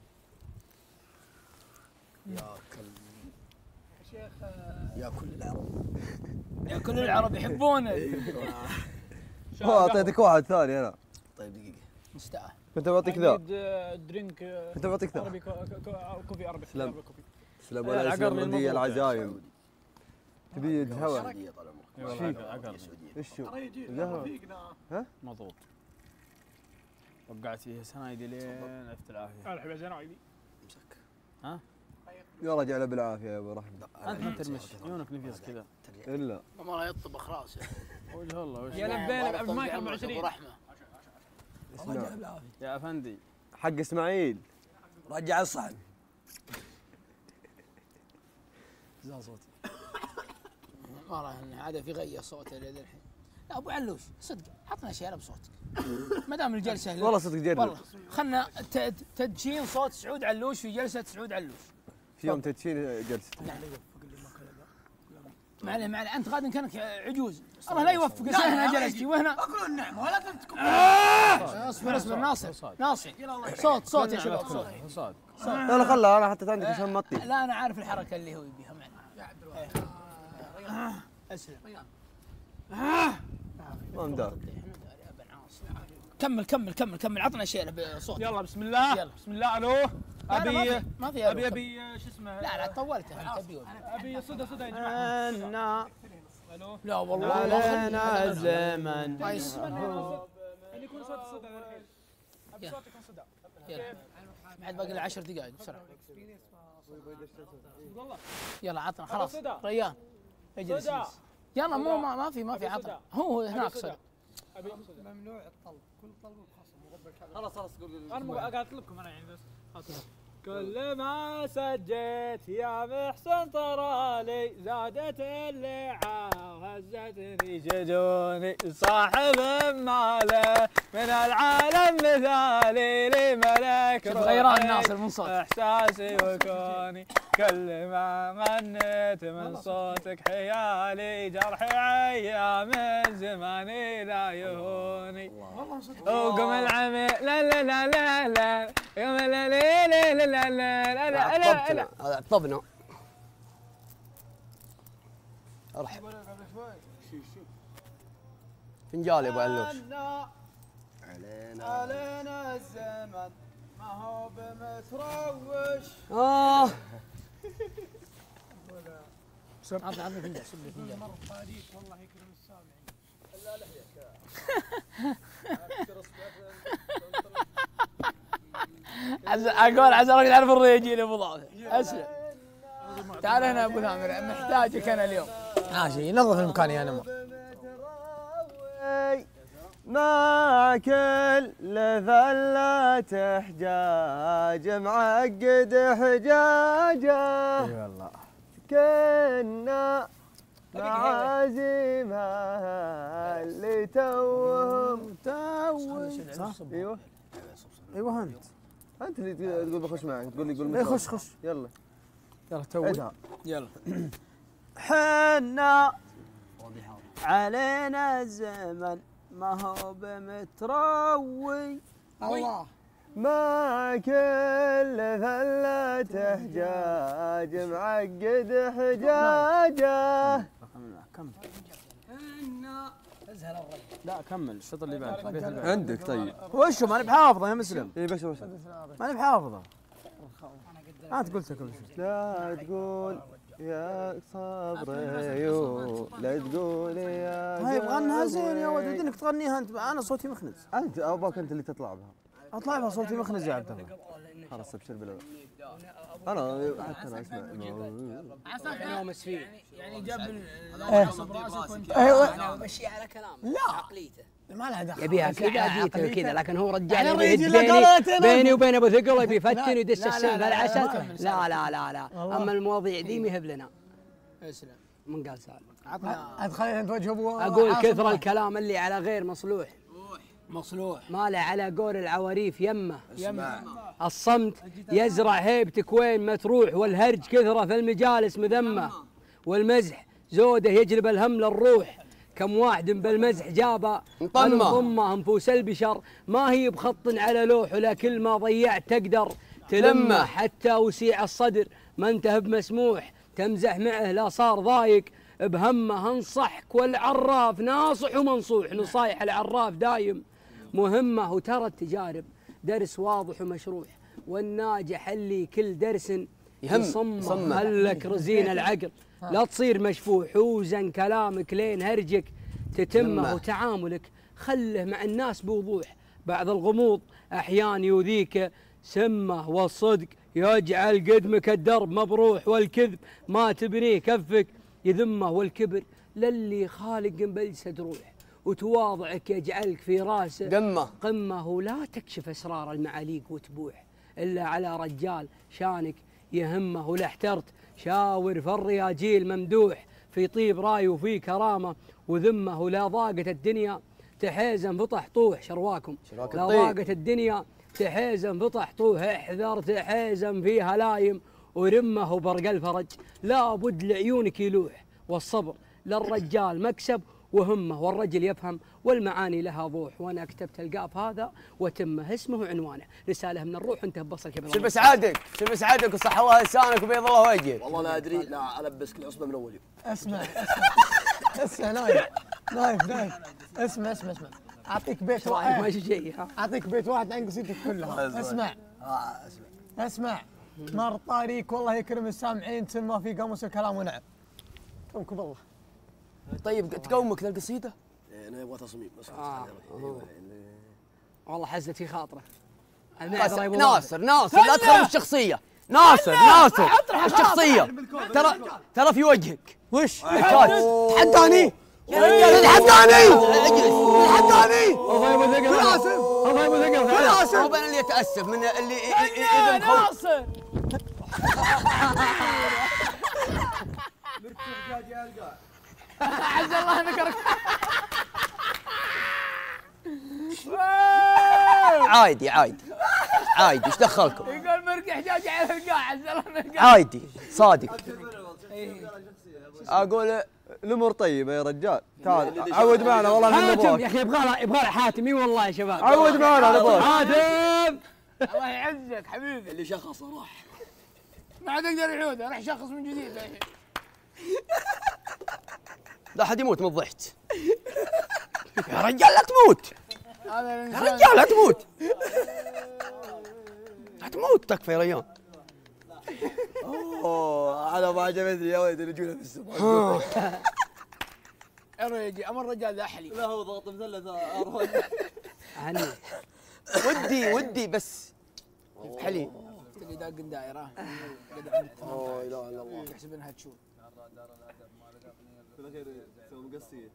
يا كل شيخ يا كل العرب يا كل العرب يحبونه. اعطيتك واحد ثاني انا. طيب دقيقه مستعان. كنت بعطيك ذا. درينك. كنت بعطيك ذا. كوفي عربي. سلام عليكم العزايم. تبي هواء؟ ايش فيك؟ ايش هو؟ قهوه. ها؟ مضبوط. وقعت فيها سنايدي لين عرفت العافيه. الحين زنايدي. امسك. ها؟ يا رجال بالعافيه يا ابو رحمه. انت ما ترمش عيونك نفيس كذا. الا والله يطبخ راسه. وجه الله وش. يا لبيك بمايك 24. رحمه. يا افندي. حق اسماعيل. رجع الصحن. زين صوتي. ما راح عاد في غير صوته للحين. لا ابو علوش صدق عطنا شيء بصوتك. ما دام الجلسه والله صدق جرب. والله خلنا تدشين صوت سعود علوش في جلسه سعود علوش. في يوم تدشين جلسه. معليه انت غادي كانك عجوز. الله لا يوفقك هنا جلستي وهنا. اكلوا النعمه ولا تمسكوا. اصبر ناصر صوت يا شباب صوت. لا خلها انا حطيت عندك عشان مطي. لا انا عارف الحركه اللي هو يبيها معنا. يا عبد الواحد اسلم. ما مدار. كمل عطنا شيء بصوت. يلا بسم الله. يلا بسم الله. الو. ما في ابي شو اسمه. لا طولته ابي صدى يا جماعه. لا والله علينا الزمن. اللي يكون صوت الصدى الحين. ابي صوت يكون صدى. يلا بعد باقي له 10 دقائق بسرعه. يلا عطنا خلاص. ريان اجلس. يلا ما في عطنا. هو هناك صدى. ممنوع الطلب، كل طلب بخصم. خلاص قول. انا قاعد اطلبكم انا يعني بس. كل ما سجيت يا محسن طرالي زادت اللعاب هزتني جدوني صاحب ماله من العالم مثالي لملك غيران ناصر من صوت احساسي وكوني كل ما غنيت من صوتك حيالي جرحي ايام زماني لا يهوني وقم العمي لا لا لا لا لا قم لا لا لا لا لا لا لا لا لا هذا عطبنا. ارحب. فنجال يا ابو علوش. علينا الزمن ما هو بمتروش. عطنا فنجان. مر طريق والله يكرم السامعين. لا لحيك. اقول عسى يعرف الرجال ابو ضاوي. اسلم. تعال هنا ابو ثامر محتاجك انا اليوم. ماشي نظف المكان يا نمر. مع كل ذلة حجاج معقد حجاجه. اي والله. كنا معازيمها اللي توهم صح؟ ايوه ايوه انت اللي تقول بخش معك تقول لي قول اي خش يلا تو يلا حنا علينا الزمن ما هو بمتروي. الله مع كل ذلة حجاج معقد حجاجه. لا كمل الشوط اللي بعده. عندك طيب. وشو ماني بحافظه يا مسلم. اي بس ماني بحافظه. انت قلت كل شيء. لا تقول يا صبري لا تقول يا هاي يبغى زين يا ولد ودي انك تغنيها انت. انا صوتي مخنز. انت ابغاك انت اللي تطلع بها. اطلع بها صوتي مخنز يا عبد الله. خلاص ابشر بلا انا حتى انا اسمع يعني جاب راسك وانت انا بمشي على كلامه لا عقليته ما لها دخل يبيها كذا عقليته كذا لكن هو رجال بيني وبين ابو ثقل يبي يفتن ويدش السن بالعسل. لا لا لا لا اما المواضيع دي مهب لنا. اسلم من قال سالم ادخل انت وجه ابو اقول كثر الكلام اللي على غير مصلوح مصلوح ما له على قول العواريف يمه يمه. الصمت يزرع هيبتك وين ما تروح والهرج كثره في المجالس مذمه والمزح زوده يجلب الهم للروح. كم واحد بالمزح جابه انضمه انفوس البشر ما هي بخط على لوح ولا كل ما ضيعت تقدر تلمه حتى وسيع الصدر ما انته بمسموح تمزح معه لا صار ضايق بهمه انصحك والعراف ناصح ومنصوح. نصايح العراف دايم مهمه وترى التجارب درس واضح ومشروح والناجح اللي كل درس يصمه خلك رزين العقل لا تصير مشفوح وزن كلامك لين هرجك تتمه وتعاملك خله مع الناس بوضوح. بعض الغموض احيان يؤذيك سمه والصدق يجعل قدمك الدرب مبروح والكذب ما تبنيه كفك يذمه والكبر للي خالق بلسد روح وتواضعك يجعلك في راسه قمه ولا تكشف اسرار المعاليق وتبوح الا على رجال شانك يهمه ولا احترت شاور في الرياجيل ممدوح في طيب راي وفي كرامه وذمه ولا ضاقت الدنيا تحيزن فطح طوح شرواكم لا ضاقت الدنيا تحيزن فطح طوح احذر تحيزن فيها لايم ورمه وبرق الفرج لا بد لعيونك يلوح والصبر للرجال مكسب وهمه والرجل يفهم والمعاني لها وضوح. وانا كتبت القاف هذا وتمه اسمه وعنوانه رساله من الروح انت ببصر كبير. شوف سعادك شوف سعادك وصح الله لسانك وبيض الله وجهك. والله لا ادري لا البسك العصبه من اول يوم. اسمع نايف اسمع اعطيك بيت واحد ماشي شيء اعطيك بيت واحد عن قصيدتك كلها. اسمع مر طريق والله يكرم السامعين تسمى في قاموس الكلام ونعم. قومكم بالله. طيب تقومك للقصيده؟ انا ابغى تصميم بس. والله حزت في خاطره. ناصر لا تدخل الشخصيه. ناصر الشخصيه ترى في وجهك. وش؟ تحداني يا رجال تحداني تحداني. الله يبو ثقل هو بين اللي يتاسف من اللي يا ناصر عز الله نكرك. عادي ايش دخلكم؟ يقول مرقح حجاج على القاع عز الله نكرك. عادي صادق. اقول الامور طيبه يا رجال تعال عود معنا والله احنا نبغاك. يا اخي يبغى حاتم اي والله يا شباب عود معنا نبغاك حاتم. الله يعزك حبيبي. اللي شخص راح ما عاد يقدر يعود راح يشخص من جديد الحين. لا حد يموت من ضحت. يا رجال لا تموت يا رجال لا تموت تكفى يا ريان. اوه انا ما عجبتني يا ولد رجوله في السماء. الرجال امر الرجال ذا احلي. لا هو ضغط مثلث ودي بس حليب تلقى داق دايره لا اله الا الله يحسب انها تشوف في الاخير تسوي مقصيه.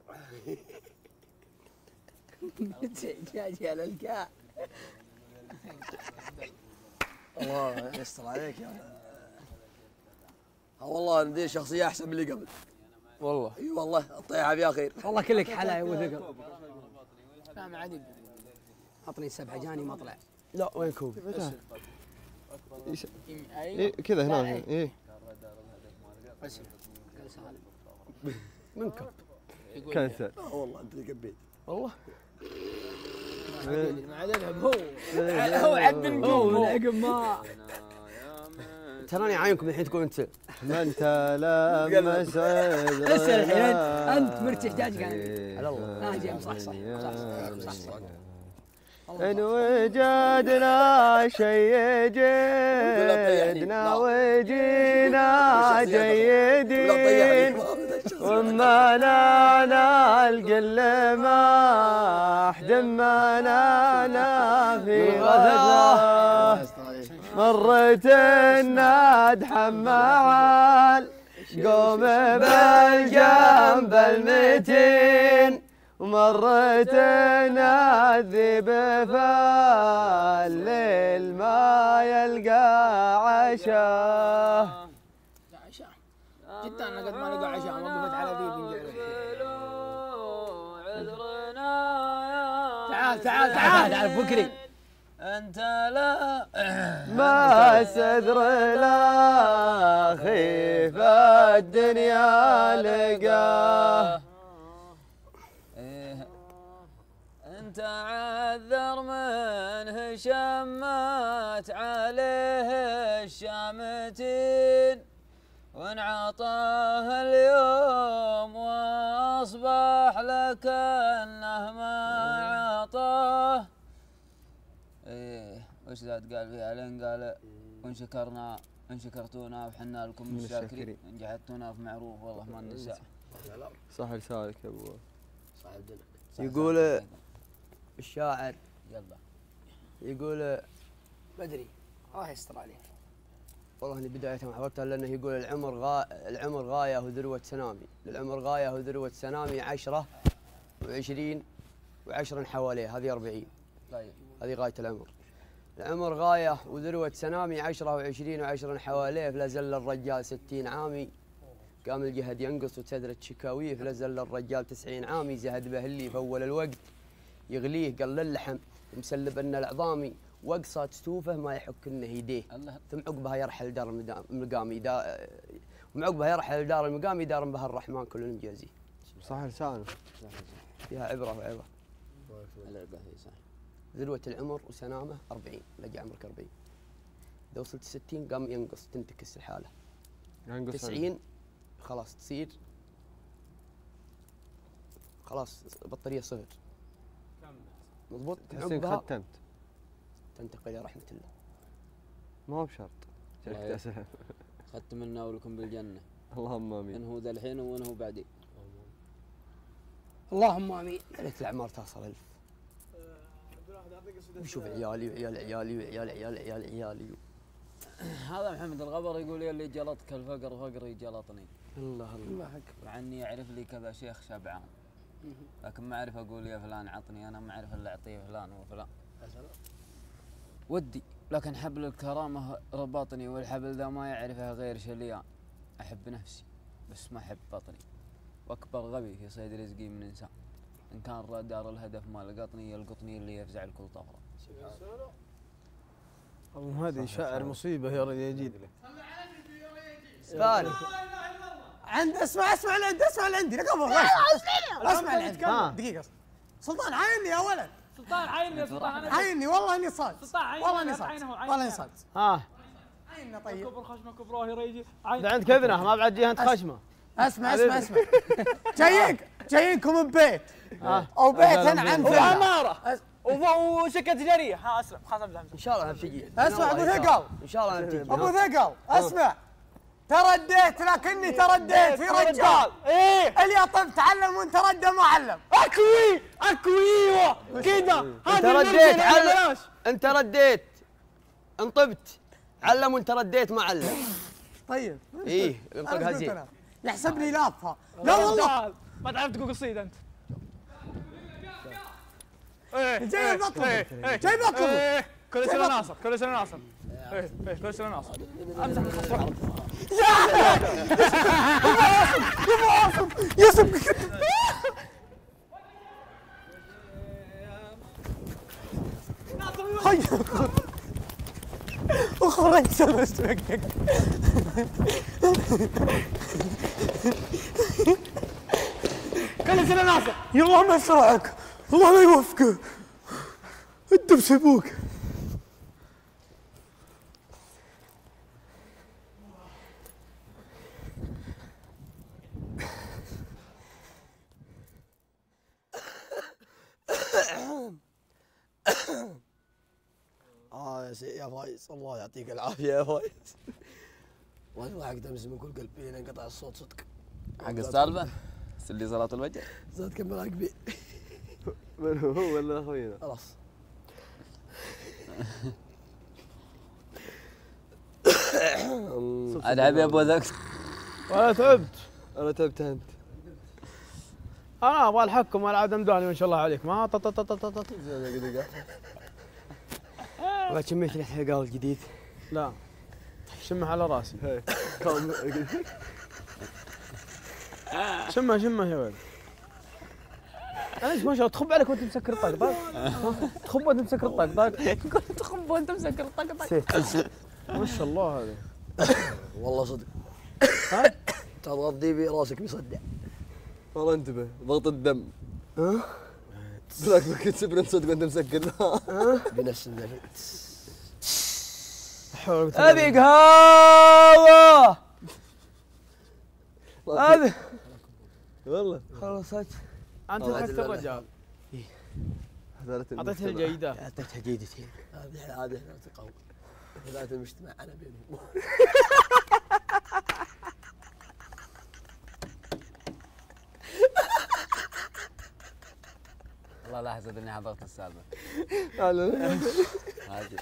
دجاج على الكاع. الله يستر عليك يا ولد. والله ذي شخصيه احسن من اللي قبل والله. اي والله الطيحه فيها خير. والله كلك حلا يا ابو ثقل. لا ما عاد اعطني 7 جاني ما طلع. لا وين كوبي؟ كذا هنا ايه من كب كنسل. والله انت اللي قبيت والله. ما عاد يذهب هو عد النجوم عقب ما تراني عاينكم الحين تقول انت من تلمس عذرنا اسال الحين انت مرتاح تحتاج على الله لا جاي صح. إن وجدنا شيء جدنا وجينا جيدين وما لنا القل ما حدمنا في غدا مرت النادحة مع قوم بالجنب المتين ومرت نذب فالليل ما يلقى عشاء جدا انا قد ما لقى عشاء وقفت على ذي تعال بكري انت لا ما سدر لا خيف الدنيا لقاه انت عذر منه شمت عليه الشامتين وانعطاه اليوم واصبح لك انه ما عطاه. وش زاد قال فيها لين قال وان شكرتونا وحنا لكم الشاكرين ان جحدتونا في معروف والله ما ننساه. صح لسانك يا ابو صاحب دنك. يقول الشاعر يلا يقول بدري الله يستر عليك والله اني بدايه ما حضرتها لانه يقول العمر غايه وذروه سنامي، العمر غايه وذروه سنامي 10 و20 و10 حواليه هذه 40. طيب هذه غايه العمر. العمر غايه وذروه سنامي 10 و20 و10 حواليه فلا زل الرجال 60 عامي قام الجهد ينقص وتدرت شكاويه فلا زل الرجال 90 عامي زهد به اللي في اول الوقت يغليه قل اللحم ومسلب ان العظامي وقصات ستوفه ما يحك انه يديه ثم عقبها يرحل دار المقامي ومعقبها يرحل دار المقامي دار بها الرحمن كل المجازي. صح لسانه فيها عبره وعظه. ذروه العمر وسنامه 40 لقى عمرك 40 اذا وصلت 60 قام ينقص تنتكس الحاله 90 خلاص تصير خلاص بطاريه صفر مضبوط. عقبها ختمت تنتقل الى رحمه الله. ما هو بشرط. ختم لنا ولكم بالجنه اللهم امين. ان هو ذا الحين وان هو بعدين اللهم امين. ليت الاعمار تصل 1000 وشوف عيالي وعيال عيالي وعيال عيال عيال عيالي. هذا محمد الغبر يقول يا اللي جلطك الفقر فقري جلطني. الله الله اكبر. مع اني يعرف لي كذا شيخ شبعان لكن ما اعرف اقول يا فلان عطني، انا ما اعرف الا اعطيه فلان وفلان. ودي لكن حبل الكرامه ربطني والحبل ذا ما يعرفه غير شليان. احب نفسي بس ما احب بطني واكبر غبي في صيد رزقي من انسان. ان كان دار الهدف ما لقطني يلقطني اللي يفزع الكل طفره. هذه شاعر مصيبه يا رجال. ثاني عند اسمع لعندي قبل اسمع لعندي دقيقه. سلطان عايني يا ولد. سلطان عايني يا سلطان. عايني والله اني صاد. والله اني صاد. ها عايننا طيب. كبر خشمه كبره يا ريجي. عندك اذنه ما بعد جهه انت خشمه. اسمع جايينكم ببيت او بيت عن وعماره وسكه تجاريه. ها اسلم خلاص ابدا ان شاء الله بتجي. اسمع ابو ثقل ان شاء الله بتجي. ابو ثقل اسمع ترديت لكني ترديت في رجال. ايه اللي طب تعلم وانت رده ما علم. اكوي كذا. انت رديت علم انت رديت انطبت علم وانت رديت ما علم. طيب ايه انطقها زين. يحسبني لافها. لا والله ما تعرف تقول قصيده انت. جاي بطل كل سنه ناصر كل سنه ناصر. كل سنه ناصر. امزح الخصم. يوسف وخرجت سمستك. كل سنه ناصر. يلا ما يسرعك الله لا يوفقه. انت بسبوك. يا فايز، الله يعطيك العافيه يا فايز. والله ضحكت امس من كل قلبي لين انقطع الصوت صدق. حق السالفه اللي صلاه الفجر زاد كم راكبين. من هو ولا اخوينا؟ خلاص. اتعب يا ابو ذاك. ولا تعبت. انا تعبت انت. انا ابغى الحكم ولا عدم داني ما شاء الله عليك. ما ما شميت ريحه القهوه الجديد؟ لا شمه على راسي. شمه يا ولد. انا ما شاء الله تخب عليك وانت مسكر الطقطق. تخب وانت مسكر الطقطق. تخب وانت مسكر الطقطق. ما شاء الله هذا. والله صدق. تغضي بي راسك بيصدع. والله انتبه ضغط الدم. بلاك كنت سبرن صدق وانت مسكر. بنفس النفس. ابي قهوه. ابي والله خلصت. انت ضحكت الرجال. اعطيته الجيدة. اعطيتها جيدتين. هذه تقوى. بداية المجتمع انا بينهم. والله لا حسيت اني حضرت السالفه. عادي.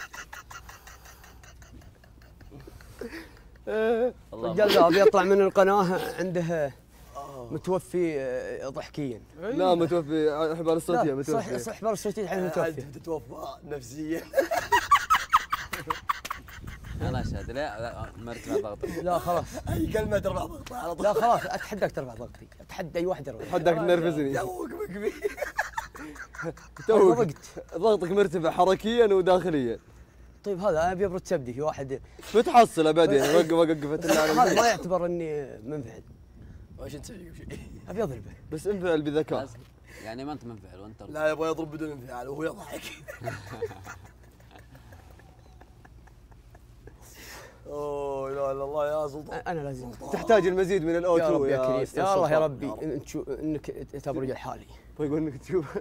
الرجال بيطلع من القناه عنده متوفي ضحكيا. لا متوفي احبال الصوتيه متوفي. صح احبال الصوتيه الحين متوفي. تتوفى نفسيا. انا اشهد لا مرتفع ضغطي. لا خلاص. اي كلمه ترفع ضغطي على طول. لا خلاص اتحداك ترفع ضغطي، اتحدى اي واحد يرفع. اتحداك تنرفزني. توك مكبي. توك ضغطك مرتفع حركيا وداخليا. طيب هذا ابي ابرد سبدي في واحد بتحصله بعدين وقفت هذا ما يعتبر اني منفعل. وش نسوي بشيء؟ ابي اضربه بس انفعل بذكاء. يعني ما انت منفعل وانت لا يبغى يضرب بدون انفعال وهو يضحك. اوه لا اله الا الله يا سلطان. انا لازم تحتاج المزيد من الاو 2 يا كريم. يا الله يا ربي انك تبرج الحالي. ويقول انك تشوف.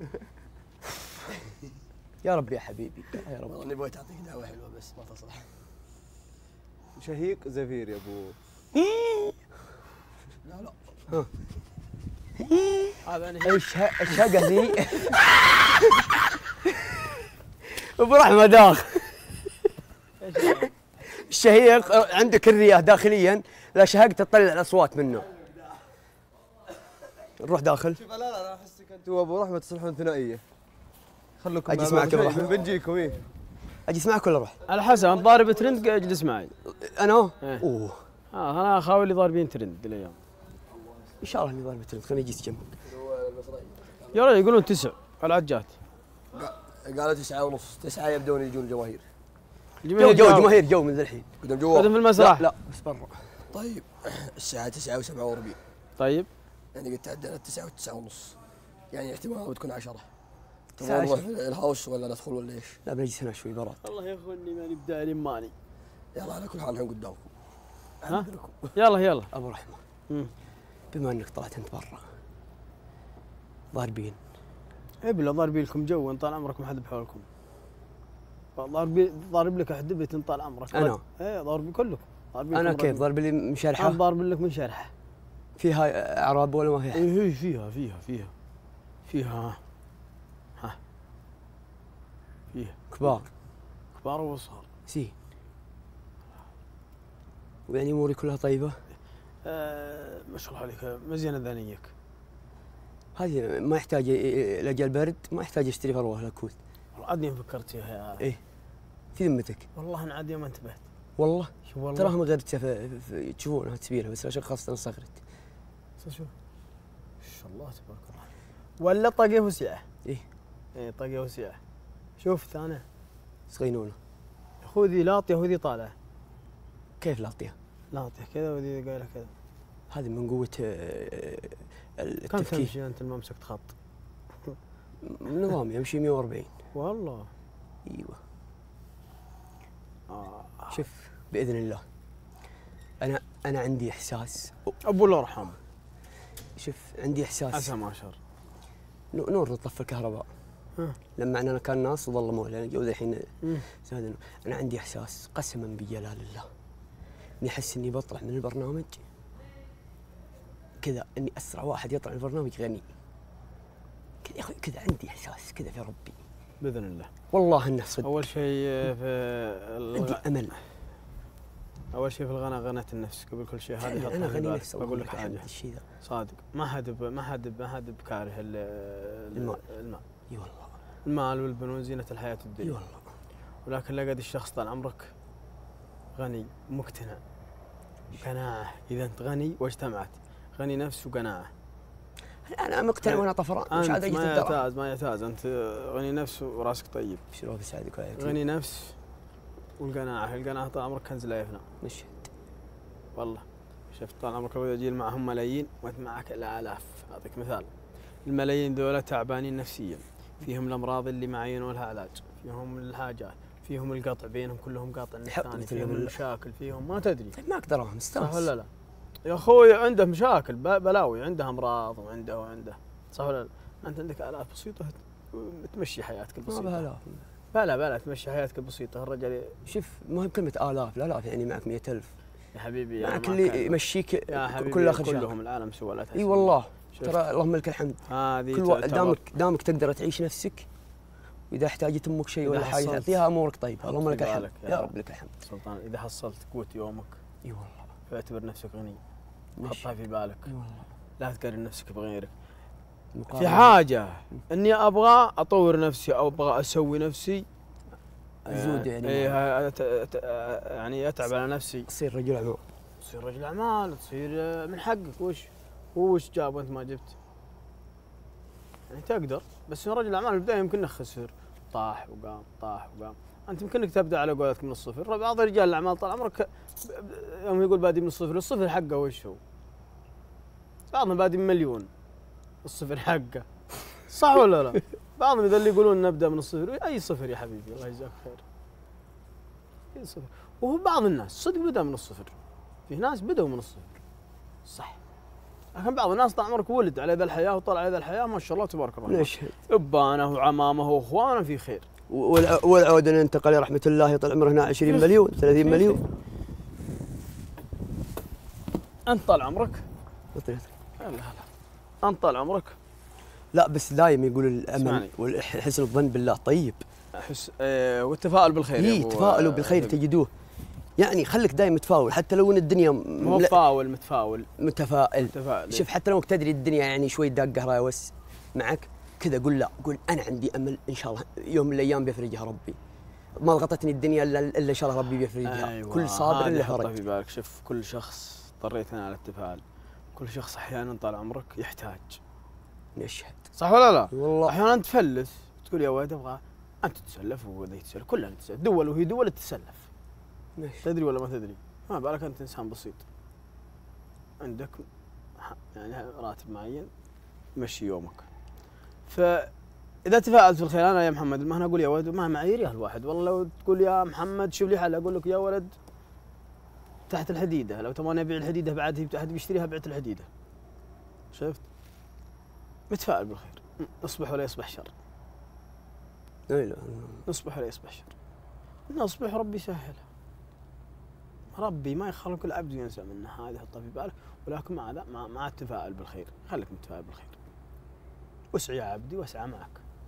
يا رب يا حبيبي يا رب. والله بغيت اعطيك دعوه حلوه بس ما تصلح. شهيق زفير يا ابو. لا لا. هذا انا الشقه ذي. ابو رحمه داخل. الشهيق عندك الرياح داخليا، لا شهقت تطلع الاصوات منه. نروح داخل. شوف لا انا احسك انت وابو رحمه تصلحون ثنائيه. خلوكم اجلس معك ابو رحمه. بنجيكم ايه. اجلس معك ولا اروح؟ على حسب انت ضارب ترند اجلس معي. انا؟ إيه. اوه انا اخاوي اللي ضاربين ترند الايام. ان شاء الله اني ضارب ترند، خليني اجلس جنبك. يا رجل يقولون 9 العجات. قالوا 9 ونص، 9 يبدون يجون الجماهير. جماهير من ذا الحين. قدام جوا. قدام في المسرح؟ لا بس برا. طيب الساعة 9:47. طيب. يعني قد تعدينا 9 و9 ونص. يعني احتمال بتكون 10. تبغى نروح الهاوس ولا ندخل ولا ايش؟ لا بنجلس هنا شوي براد. الله يخوني ماني بداري ماني. يلا على كل حال الحين قدامكم. ها؟ يلا ابو رحمه. بما انك طلعت انت برا ضاربين. ابلا ضاربين لكم جو ان طال عمركم حد بحولكم. ضارب لك احد بيت طال عمرك. انا؟ ايه ضارب كلكم. انا كيف ضارب لي مشرحه؟ انا ضارب لك من شرحه. فيها اعراب ولا ما فيها؟ ايه فيها ها فيها كبار وصغار. زين. ويعني اموري كلها طيبه؟ ما شاء الله عليك مزيانه ذانيك. هذه ما يحتاج لاجل برد، ما يحتاج اشتري فروه لكوت. والله عاد يوم فكرت فيها. ايه في ذمتك؟ والله انا عاد يوم انتبهت. والله؟ شو والله؟ تراهم غير تشوفونها تسبيلها بس عشان خاصة انا صغرت. شوف ما شاء الله تبارك الله. ولا طاقيه وسعه. ايه طاقيه وسعه. شوف ثاني صغينونه. خذي لاطيه وذي طالعه. كيف لاطيه؟ لاطيه كذا وذي قايله كذا. هذه من قوة كم تمشي انت ما مسكت خط؟ نظامي امشي 140. والله؟ ايوه. شوف باذن الله انا عندي احساس. ابو الله يرحمه. شوف عندي احساس. عسى ما شر. نور نطفي الكهرباء. لما انا كان ناس وظلموا لان جو الحين انا عندي احساس قسما بجلال الله اني احس اني بطلع من البرنامج كذا اني اسرع واحد يطلع من البرنامج غني كذا يا اخوي، كذا عندي احساس كذا في ربي باذن الله. والله انه صدق. اول شيء عندي امل. اول شيء في الغنى غنى النفس قبل كل شيء. هذه انا غني نفس. بقول لك حاجه صادق، ما حد بكاره المال. اي والله. المال والبنون زينة الحياة الدنيا. اي والله. ولكن لقد الشخص طال عمرك غني مقتنع قناعة. إذا أنت غني واجتمعت غني نفس وقناعة. أنا مقتنع وأنا طفران. مش عاد ما يمتاز أنت غني نفس وراسك طيب. شلون بيساعدك غني نفس والقناعة طال عمرك كنز لا يفنى. نشهد. والله شفت طال عمرك لو جيل معهم ملايين وأنت معك الآلاف. أعطيك مثال، الملايين ذولا تعبانين نفسيا، فيهم الأمراض اللي ما عينوا لها علاج، فيهم الحاجات، فيهم القطع بينهم كلهم قاطع الثاني، فيهم المشاكل، فيهم ما تدري. طيب ما اقدر اهم صح ولا لا؟ يا اخوي عنده مشاكل بلاوي، عنده امراض وعنده صح ولا لا؟ انت عندك الاف بسيطه تمشي حياتك البسيطه. ما بالاف. بلا تمشي حياتك البسيطه. الرجال شوف ما هي كلمه الاف، الالاف يعني معك 100,000 يا حبيبي. معك اللي يمشيك كل اخر شهر. كلهم العالم سوى لا. اي والله ترى اللهم لك الحمد. كل دامك تقدر تعيش نفسك، واذا احتاجت امك شيء ولا حاجه تعطيها امورك طيبه. اللهم لك الحمد يا رب لك الحمد. سلطان اذا حصلت قوت يومك اي والله فاعتبر نفسك غني. حطها في بالك. اي والله. لا تقارن نفسك بغيرك. في حاجه اني ابغى اطور نفسي او ابغى اسوي نفسي ازود يعني يعني اتعب على نفسي. تصير رجل اعمال. تصير رجل اعمال، تصير من حقك. وش جاب وانت ما جبت؟ يعني تقدر، بس رجل الاعمال البدايه يمكن انه خسر، طاح وقام. انت يمكنك تبدا على قولتك من الصفر. بعض رجال الاعمال طال عمرك يوم يقول بادي من الصفر حقه وش هو؟ بعضهم بادي من مليون، الصفر حقه صح ولا لا؟ بعضهم اذا اللي يقولون نبدا من الصفر، اي صفر يا حبيبي الله يجزاك خير. اي صفر. وهو بعض الناس صدق بدا من الصفر، في ناس بدوا من الصفر صح، لكن بعض الناس طال عمرك ولد على ذا الحياه وطلع على ذا الحياه ما شاء الله تبارك الرحمن. ليش؟ ابانه وعمامه واخوانه في خير. والعود ان انتقل رحمه الله طال عمره هنا 20 مليون 30 مليون. انت طال عمرك لا انت طال عمرك لا، بس دايم يقول الامل وحسن الظن بالله طيب. والتفاؤل بالخير. اي تفاؤلوا بالخير تجدوه. يعني خليك دايم متفاؤل حتى لو ان الدنيا مو متفائل. شوف حتى لو تدري الدنيا يعني شوي داقه رايوس معك كذا، قول لا، قول انا عندي امل ان شاء الله يوم من الايام بيفرجها ربي. ما ضغطتني الدنيا الا ان شاء الله ربي بيفرجها. أيوة. كل صابر له فرج. في بالك شوف كل شخص اضطريت انا على التفاؤل. كل شخص احيانا طال عمرك يحتاج. نشهد. صح ولا لا؟ والله احيانا تفلس تقول يا ولد ابغى انت تتسلف وهذا يتسلف، كلنا نتسلف، دول وهي دول تتسلف. تدري ولا ما تدري؟ ما بالك انت انسان بسيط عندك يعني راتب معين يمشي يومك. فاذا تفاءلت في الخير انا يا محمد ما انا اقول يا ولد ما معاييري الواحد، والله لو تقول يا محمد شوف لي حل اقول لك يا ولد تحت الحديده، لو تبغاني ابيع الحديده بعد احد بيشتريها بعت الحديده. شفت؟ متفائل بالخير. نصبح ولا يصبح شر. لا نصبح ولا يصبح شر. نصبح ربي يسهلها. ربي ما يخلق العبد ينسى منه، هذه حطها في بالك، ولكن مع التفاؤل بالخير، خليك متفائل بالخير. واسعى يا عبدي واسعى معك.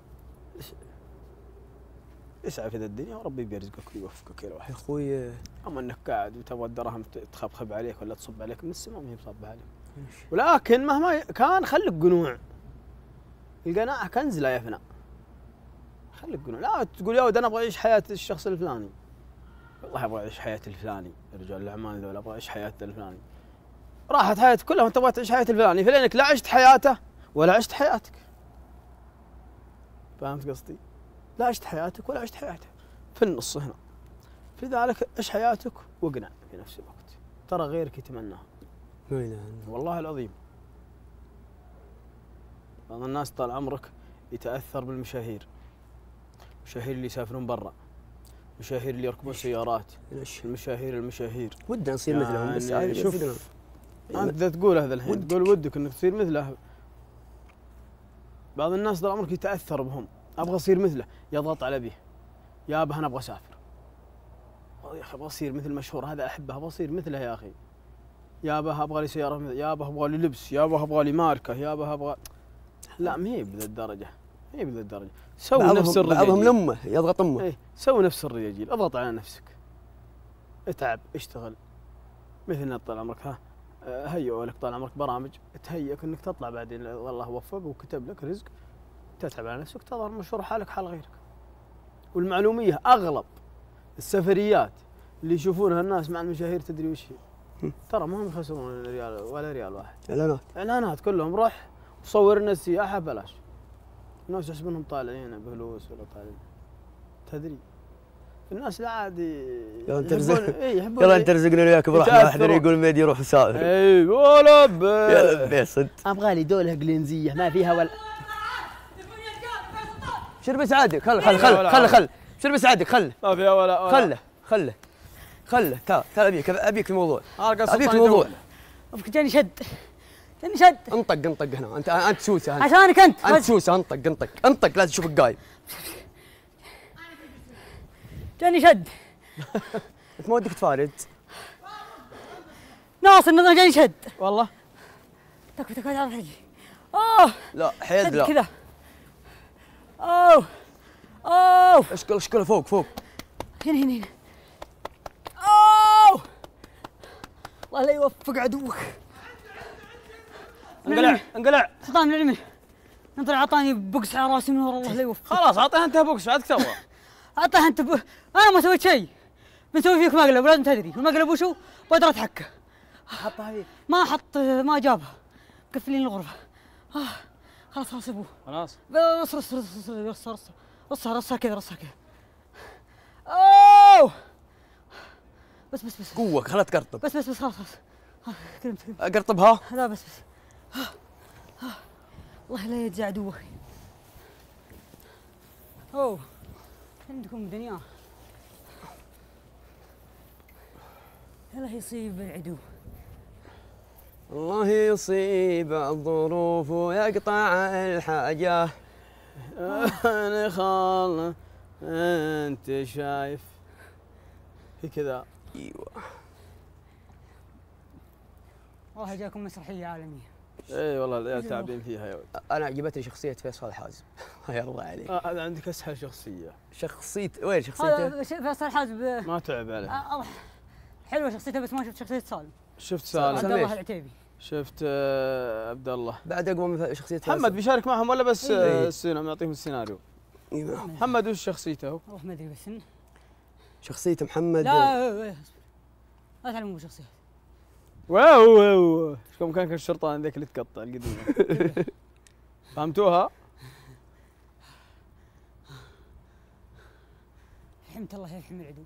اسعى في ذا الدنيا وربي بيرزقك ويوفقك يا واحد. يا اخوي اما انك قاعد وتبغى الدراهم تخبخب عليك ولا تصب عليك من السماء ما هي مصبه عليك. ولكن مهما كان خليك قنوع. القناعة كنز لا يفنى. خليك قنوع، لا تقول يا ولد انا ابغى اعيش حياة الشخص الفلاني. والله ابغى اعيش حياة الفلاني، رجال الاعمال ذول ابغى اعيش حياة الفلاني. راحت حياتك كلها وانت تبغى تعيش حياة الفلاني، فلانك لا عشت حياته ولا عشت حياتك. فهمت قصدي؟ لا عشت حياتك ولا عشت حياته. في النص هنا. فلذلك عيش حياتك واقنع في نفس الوقت. ترى غيرك يتمناها. لا اله الا الله. والله العظيم. بعض الناس طال عمرك يتاثر بالمشاهير. المشاهير اللي يسافرون برا. المشاهير اللي يركبون سيارات. المشاهير ودنا نصير مثلهم بس شوف انت تقول هذا الحين تقول ودك انك تصير مثله. بعض الناس طال عمرك يتاثر بهم، ابغى اصير مثله، يضغط على ابيه يابا انا ابغى اسافر. يا اخي ابغى اصير مثل مشهور هذا احبه، ابغى اصير مثله يا اخي. يابا ابغى لي سياره مثل، يابا ابغى لي لبس، يابا ابغى لي ماركه، يابا ابغى. لا ما هي بذا الدرجه، ما هي بذا الدرجه. سوي نفس الرجاجيل. بعضهم لامه يضغط امه. ايه سوي نفس الرجاجيل، اضغط على نفسك. اتعب، اشتغل. مثلنا طال عمرك ها هيئوا لك طال عمرك برامج تهيئك انك تطلع بعدين والله وفق وكتب لك رزق، تتعب على نفسك تظهر مشهور حالك حال غيرك. والمعلوميه اغلب السفريات اللي يشوفونها الناس مع المشاهير تدري وش هي؟ ترى ما هم يخسرون ريال ولا ريال واحد. اعلانات كلهم روح وصور لنا السياحه بلاش. الناس يحسبونهم طالعين بفلوس ولا طالعين. تدري الناس لا عادي يلا انت رزقنا وياك برحمه واحد يقول ميدي يروح يسافر. اي ولا يا لبي صدق. ابغى لي دوله قلنزيه ما فيها ولا. شرب سعادك خل شرب سعادك خله ما فيها ولا خله تعال ابيك الموضوع ابيك الموضوع. جاني شد انطق هنا انت سوسه عشانك انت سوسه انطق لا تشوفك قايم. جاني شد. انت ما ودك تفارد ناصر النظام جاني شد والله. تكفى على حقي. اوه لا حيل لا كذا. اوه اشكله فوق هنا اوه الله لا يوفق عدوك. انقلع سلطان من اليمين نطلع اعطاني بوكس على راسي من ورا الله لا يوفق. خلاص اعطيها انت بوكس بعد سوى. اعطيها انت انا ما سويت شيء. بنسوي فيك مقلب ولازم تدري المقلب وشو؟ بودرة حكه. حطها هي ما جابها مقفلين الغرفه. خلاص ابوه خلاص رصها كذا اوه بس قوة خلها تقرطب. بس خلاص كلمت اقرطبها؟ لا بس والله لا يجزي عدوك. اوه عندكم دنيا يلا يصيب العدو. الله يصيب الظروف ويقطع الحاجة. انا خال انت شايف في كذا. ايوه والله جاكم مسرحية عالمية. اي والله العيال تعبين فيها يا ولد. انا عجبتني شخصية فيصل حازم. الله عليك. هذا عندك اسهل وين شخصيته؟ فيصل حازم ما تعب عليه. حلوة شخصيته بس ما شفت شخصية سالم. شفت سالم عبد الله العتيبي. شفت عبد الله بعد اقوى من شخصية محمد بيشارك معهم ولا بس السينما يعطيهم السيناريو؟ محمد وش شخصيته هو؟ والله ما ادري بس شخصية محمد لا تعلمون بشخصيته. واو ايش كان الشرطان ذيك اللي تقطع القديمة. فهمتوها؟ حمد الله يرحم العدو.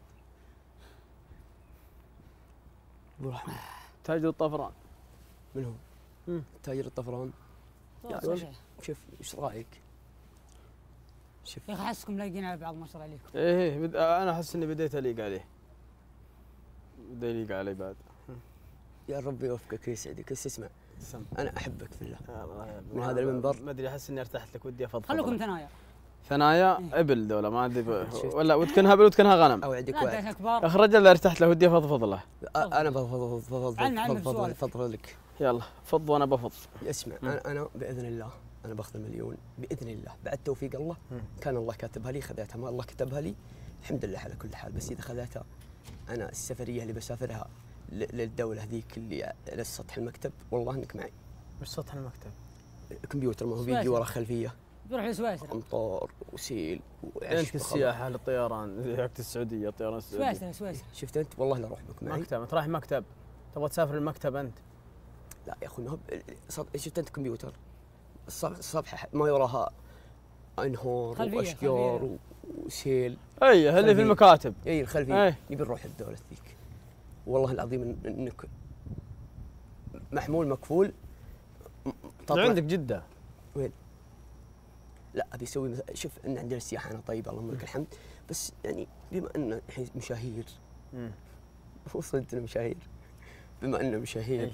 ابو رحمة تاجر الطفران. من هو؟ تاجر الطفران. شوف ايش رايك؟ شوف يا اخي احسكم لايقين على بعض ما شاء الله عليكم. ايه انا احس اني بديت اليق عليه. بدا يليق علي بعد. يا رب يوفقك ويسعدك. بس اسمع انا احبك في الله من هذا المنبر. ما ادري احس اني ارتحت لك ودي افضفض. خلوكم ثنايا ابل دولة ما ادري ولا ودكنها ابل ودكنها غنم. اوعدك يا اخي الرجل اللي ارتحت له ودي افضفض له. انا بفضفض لك. يلا فض وانا بفض. اسمع انا باذن الله انا باخذ المليون باذن الله بعد توفيق الله. كان الله كاتبها لي خذيتها ما الله كتبها لي الحمد لله على كل حال. بس اذا خذيتها انا السفريه اللي بسافرها للدوله هذيك اللي على سطح المكتب والله انك معي. مش سطح المكتب؟ كمبيوتر ما هو فيديو ورا خلفيه. بروح سويسرا. امطار وسيل انت السياحه للطيران زيك السعوديه الطيران السعودي. سويسرا شفت انت والله لا اروح بك معي. مكتب انت رايح مكتب تبغى تسافر المكتب انت؟ لا يا اخوي ما هو شفت انت كمبيوتر الصفحه ما يراها انهار واشجار وسيل. اي اللي في المكاتب. اي الخلفيه. نبي نروح الدوله ذيك والله العظيم انك محمول مكفول. عندك جده؟ وين؟ لا ابي اسوي شوف ان عندنا السياحه هنا طيبه اللهم لك الحمد. بس يعني بما ان الحين مشاهير وصلتنا مشاهير بما اننا مشاهير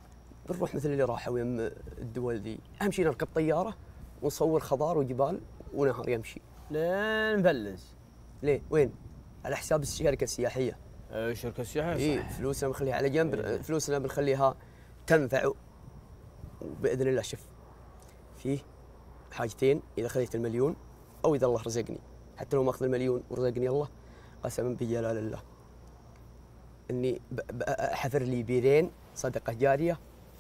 بنروح مثل اللي راحوا يم الدول ذي. اهم شيء نركب طياره ونصور خضار وجبال ونهر يمشي لين نفلس. ليه؟ وين؟ على حساب الشركه السياحيه. الشركه السياحيه اي صح. فلوسنا بنخليها على جنب، فلوسنا بنخليها تنفع، وباذن الله. شوف فيه حاجتين، اذا خذيت المليون او اذا الله رزقني، حتى لو ما اخذ المليون ورزقني الله قسما بجلال الله اني احفر لي بيرين صدقه جاريه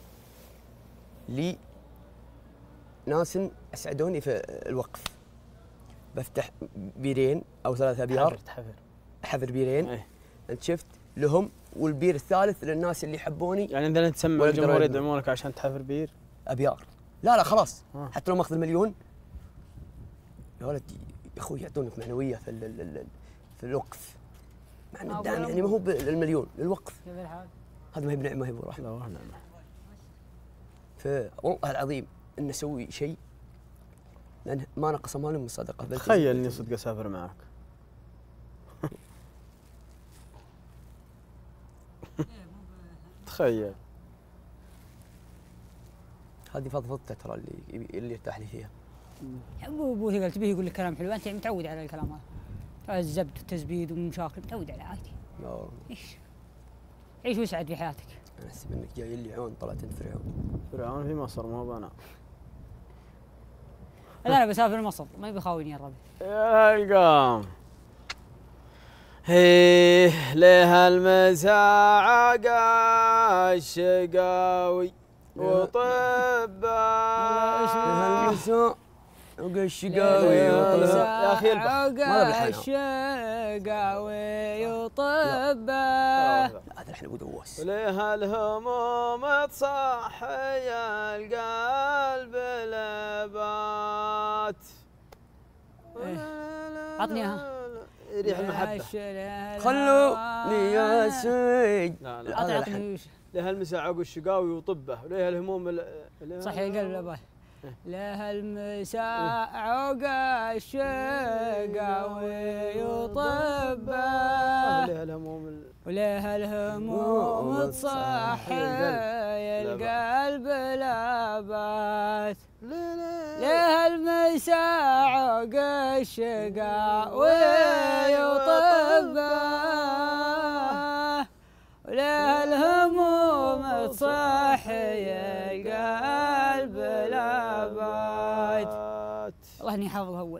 لي ناس اسعدوني في الوقف. بفتح بيرين او 3 ابيار، احفر بيرين انت شفت لهم، والبير الثالث للناس اللي يحبوني. يعني اذا انت تسمع الجمهور يدعمونك عشان تحفر بير؟ ابيار. لا خلاص حتى لو ما اخذ المليون يا ولد يا اخوي يعطونك معنويه في الوقف. مع الدعم يعني ما هو بالمليون، للوقف. هذا ما هي بنعمه، ما هي برحمه. لا والله نعمه. فوالله العظيم ان اسوي شيء لان ما نقص مال من صدقه. تخيل اني صدق اسافر معك. تخيل. هذه فضفضته ترى اللي يرتاح لي فيها. ابو ثقل تبيه يقول لك كلام حلو، انت متعود على الكلام هذا، الزبد والتزبيد ومشاكل، متعود على عادي. ايش؟ عيش واسعد في حياتك. انا احسب انك جاي لي عون، طلعت انت فرعون. فرعون في مصر ما هو انا. انا بسافر مصر، ما بيخاوني الربع. يا القام هيه لها المساعة الشقاوي وطبا لها المساء الشقاوي يا اخي الشقاوي وطبا. هذا احنا ابو دواس. ولها الهموم تصحي القلب لبات. عطني اياها. ريح المحبة. خلوني يا سيد. لا عطني. لها المساء عقو الشقاوي وطبه، ولها الهموم صحي القلب لبات. لها المساء عقا الشقاوي وطبه، ولها الهموم تصحي القلب لبات. لها المساء عقا الشقاوي وطبه، ولها الهموم تصحي القلب لبات. والله اني حافظها اول.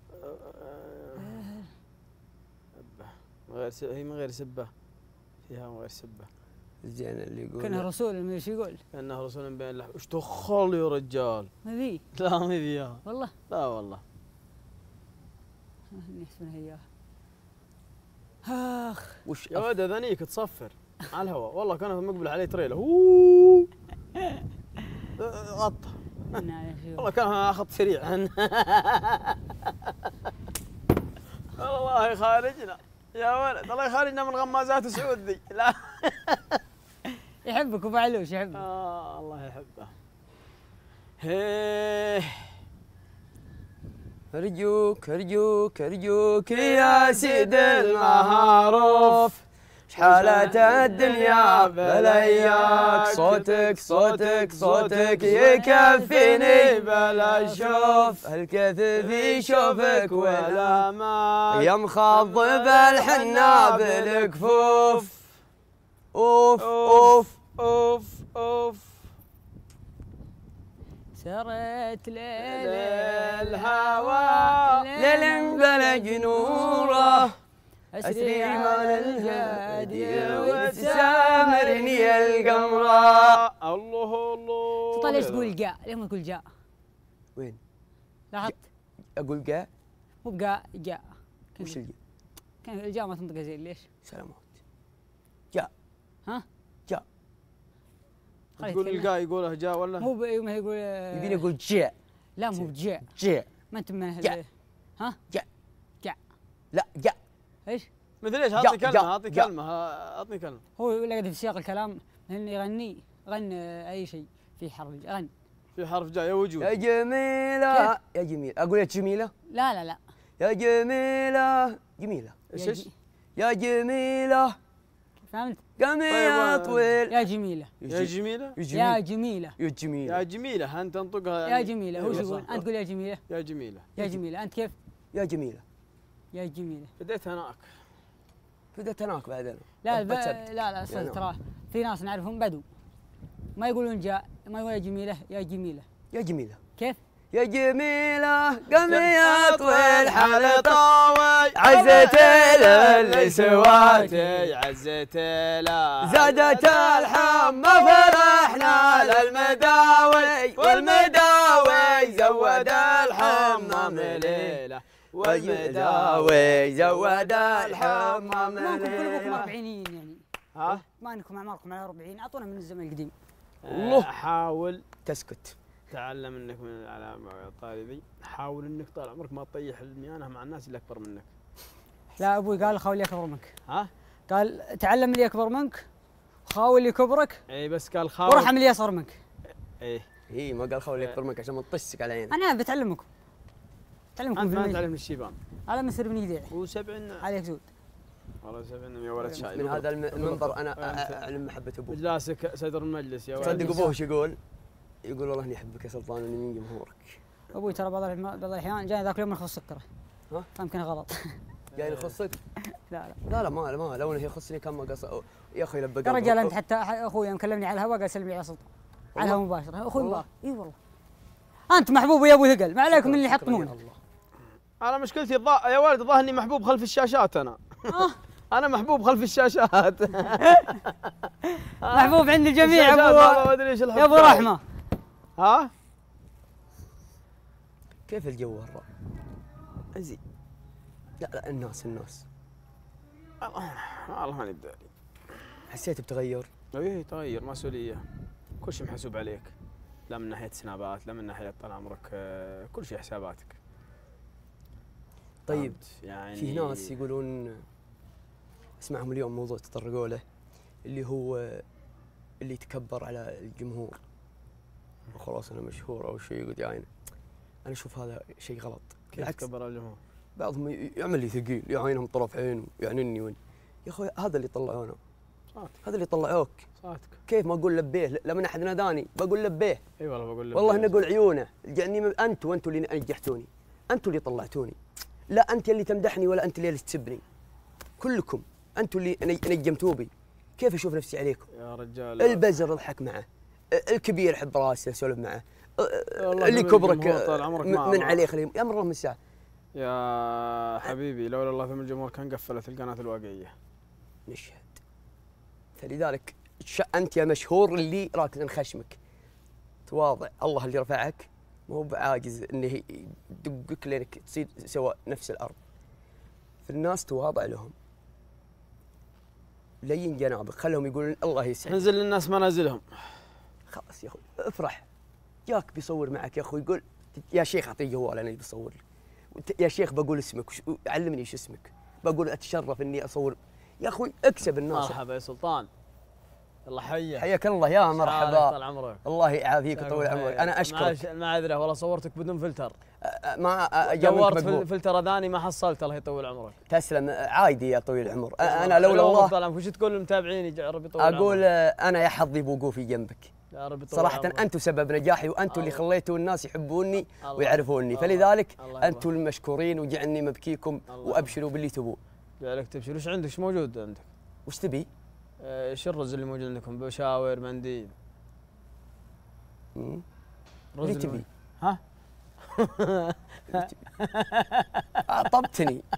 هي من غير سبه، فيها من غير سبه. زين اللي يقول كانها رسول، ايش يقول؟ كانها رسول بين الله. ايش دخل يا رجال؟ ما ذي؟ لا ما ذي والله؟ لا والله. اني اسمها اياها. اخ وش يا ولد ذنيك تصفر على الهواء، والله كان مقبل عليه تريله غطى. والله كان اخذ سريع. والله خارجنا يا ولد، الله يخرجنا من غمازات سعود ذي. لا يحبك ابو علوش، يحبك. الله يحبه. هيه ارجوك ارجوك ارجوك يا سيد المعروف، شحالة الدنيا بلاياك، صوتك صوتك صوتك يكفيني بلا شوف، الكثف يشوفك ولا ما يا مخضب الحنا بالكفوف. اوف اوف اوف اوف. سرت ليل الهوى ليل بلج نوره، أسري على الهادي وتسامرني القمرة. الله الله. تطلع ليش تقول جاء؟ ليه ما تقول جاء؟ وين؟ لاحظت؟ أقول جاء؟ مو بقاء، جاء. وش الجاء؟ كان الجاء ما تنطق زين ليش؟ سلامات. جاء. ها؟ جاء. تقول القاء يقوله جاء ولا؟ مو ما يقول يبيني أقول جاء. لا مو بجاء. جاء. ما أنت من جاء. ها؟ جاء. جاء. لا جاء. ايش؟ مثل ايش؟ اعطني كلمة، اعطني كلمة، اعطني كلمة. هو لقد في سياق الكلام انه يغني، غني اي شيء في حرف غني. في حرف جاء يا وجود. يا جميلة يا جميلة، اقول يا جميلة؟ لا لا لا. يا جميلة جميلة. ايش؟ يا جميلة. فهمت؟ قام يا طويل. يا جميلة. يا جميلة. يا جميلة. يا جميلة. يا جميلة أنت تنطقها. يا جميلة. هو شو يقول؟ أنت تقول يا جميلة. يا جميلة. يا جميلة. أنت كيف؟ يا جميلة. يا جميلة. بديت هناك. بديت هناك بعدين. لا صدق ترى في ناس نعرفهم بدو ما يقولون جاء، ما يقول يا جميلة. يا جميلة. يا جميلة. كيف؟ يا جميلة قم يا طويل حال طاوي عزت اللي سواتي عزت له زادت الحمى فرحنا للمداوي والمداوي زود الحمى مليلة والمداوي زود الحمى مليلة. كلكم 40 يعني. ها؟ ما انكم اعماركم على 40 اعطونا من الزمن القديم. الله حاول تسكت. تعلم انك من العلامة يا طالبي، حاول انك طال عمرك ما تطيح الميانة مع الناس اللي اكبر منك. لا ابوي قال خاول اللي اكبر منك. ها؟ قال تعلم اللي اكبر منك وخاول اللي كبرك. اي بس قال خاول وارحم اللي اصغر منك. اي ما قال خاول اللي اكبر منك عشان ما تطسك على عينك. انا بتعلمكم. تعلمكم انت ما تعلم الشيبان. على مسر بن يديع. و70 عليك زود. والله 70 يا ولد شايب. من هذا المنبر انا اعلم محبة ابوك. اجلاسك صدر المجلس يا ولد. صدق ابوه ايش يقول؟ يقول والله اني احبك يا سلطان واني من جمهورك. ابوي ترى بعض الاحيان جاني ذاك اليوم يخص سكره. ها؟ فيمكن غلط. جاي يخصك؟ لا ما لو انه يخصني كان ما قصر يا اخي لبق. يا رجال انت حتى اخوي مكلمني على الهواء قال سلمي على سلطان. على الهواء مباشره اخوي مبارك. اي والله. انت محبوب يا ابو ثقل ما عليكم من اللي يحطمونه. انا مشكلتي يا ولد الظاهر اني محبوب خلف الشاشات انا. انا محبوب خلف الشاشات. محبوب عند الجميع يا ابو رحمه. ها؟ كيف الجو برا؟ زين. لا الناس والله ماني بداري. حسيت بتغير؟ اي تغير مسؤوليه، كل شيء محسوب عليك، لا من ناحيه سنابات لا من ناحيه طال عمرك، كل شيء حساباتك. طيب يعني في ناس يقولون اسمعهم اليوم موضوع تطرقوا له اللي هو اللي يتكبر على الجمهور وخلاص انا مشهور او شيء يقعد يعاين. انا اشوف هذا شيء غلط. كيف يتكبر على الجمهور؟ بعضهم يعمل لي ثقيل يعاينهم طرف عين ويعنني وين. يا اخوي هذا اللي طلعونا. هذا اللي طلعوك. صادق. كيف ما اقول لبيه لما احد ناداني بقول لبيه. اي والله بقول لبيه. والله اني اقول عيونه يعني انتوا اللي نجحتوني، انتوا اللي طلعتوني. لا انت اللي تمدحني ولا انت اللي تسبني. كلكم انتوا اللي نجمتوا بي. كيف اشوف نفسي عليكم؟ يا رجال البزر اضحك معه، الكبير حب راسه اسولف معه، اللي كبرك من عليه خليه يا مره من الساعه. يا حبيبي لولا الله ثم الجمهور كان قفلت القناه الواقعيه. نشهد. فلذلك انت يا مشهور اللي راكن خشمك تواضع، الله اللي رفعك ما هو بعاجز انه يدقك لينك تصير سواء نفس الارض. فالناس تواضع لهم. لين جنابك خلهم يقولون الله يسعدك. نزل للناس منازلهم. خلاص يا اخوي افرح. جاك بيصور معك يا اخوي يقول يا شيخ اعطيه جوال انا اللي بصور لك. يا شيخ بقول اسمك علمني ايش اسمك. بقول اتشرف اني اصور. يا اخوي اكسب الناس. مرحبا يا سلطان. الله حياك. حياك الله يا مرحبا. طال عمرك. الله يعافيك ويطول عمرك. انا اشكرك. معذره والله صورتك بدون فلتر. ما دورت فلتر ذاني ما حصلت الله يطول عمرك. تسلم عادي يا طويل العمر. انا لولا الله طال عمرك وش تقول للمتابعين يا رب يطول عمرك؟ اقول انا يا حظي بوقوفي جنبك. يا رب يطول صراحة عمرك. انتم سبب نجاحي وانتم اللي خليتوا الناس يحبوني ويعرفوني. فلذلك انتم المشكورين وجعلني مبكيكم وابشروا باللي تبوه. جعلك تبشر. وش عندك؟ ايش موجود عندك؟ وش تبي؟ ايش الرز اللي موجود عندكم؟ بشاور منديل. اللي تبي؟ ها؟ عطبتني.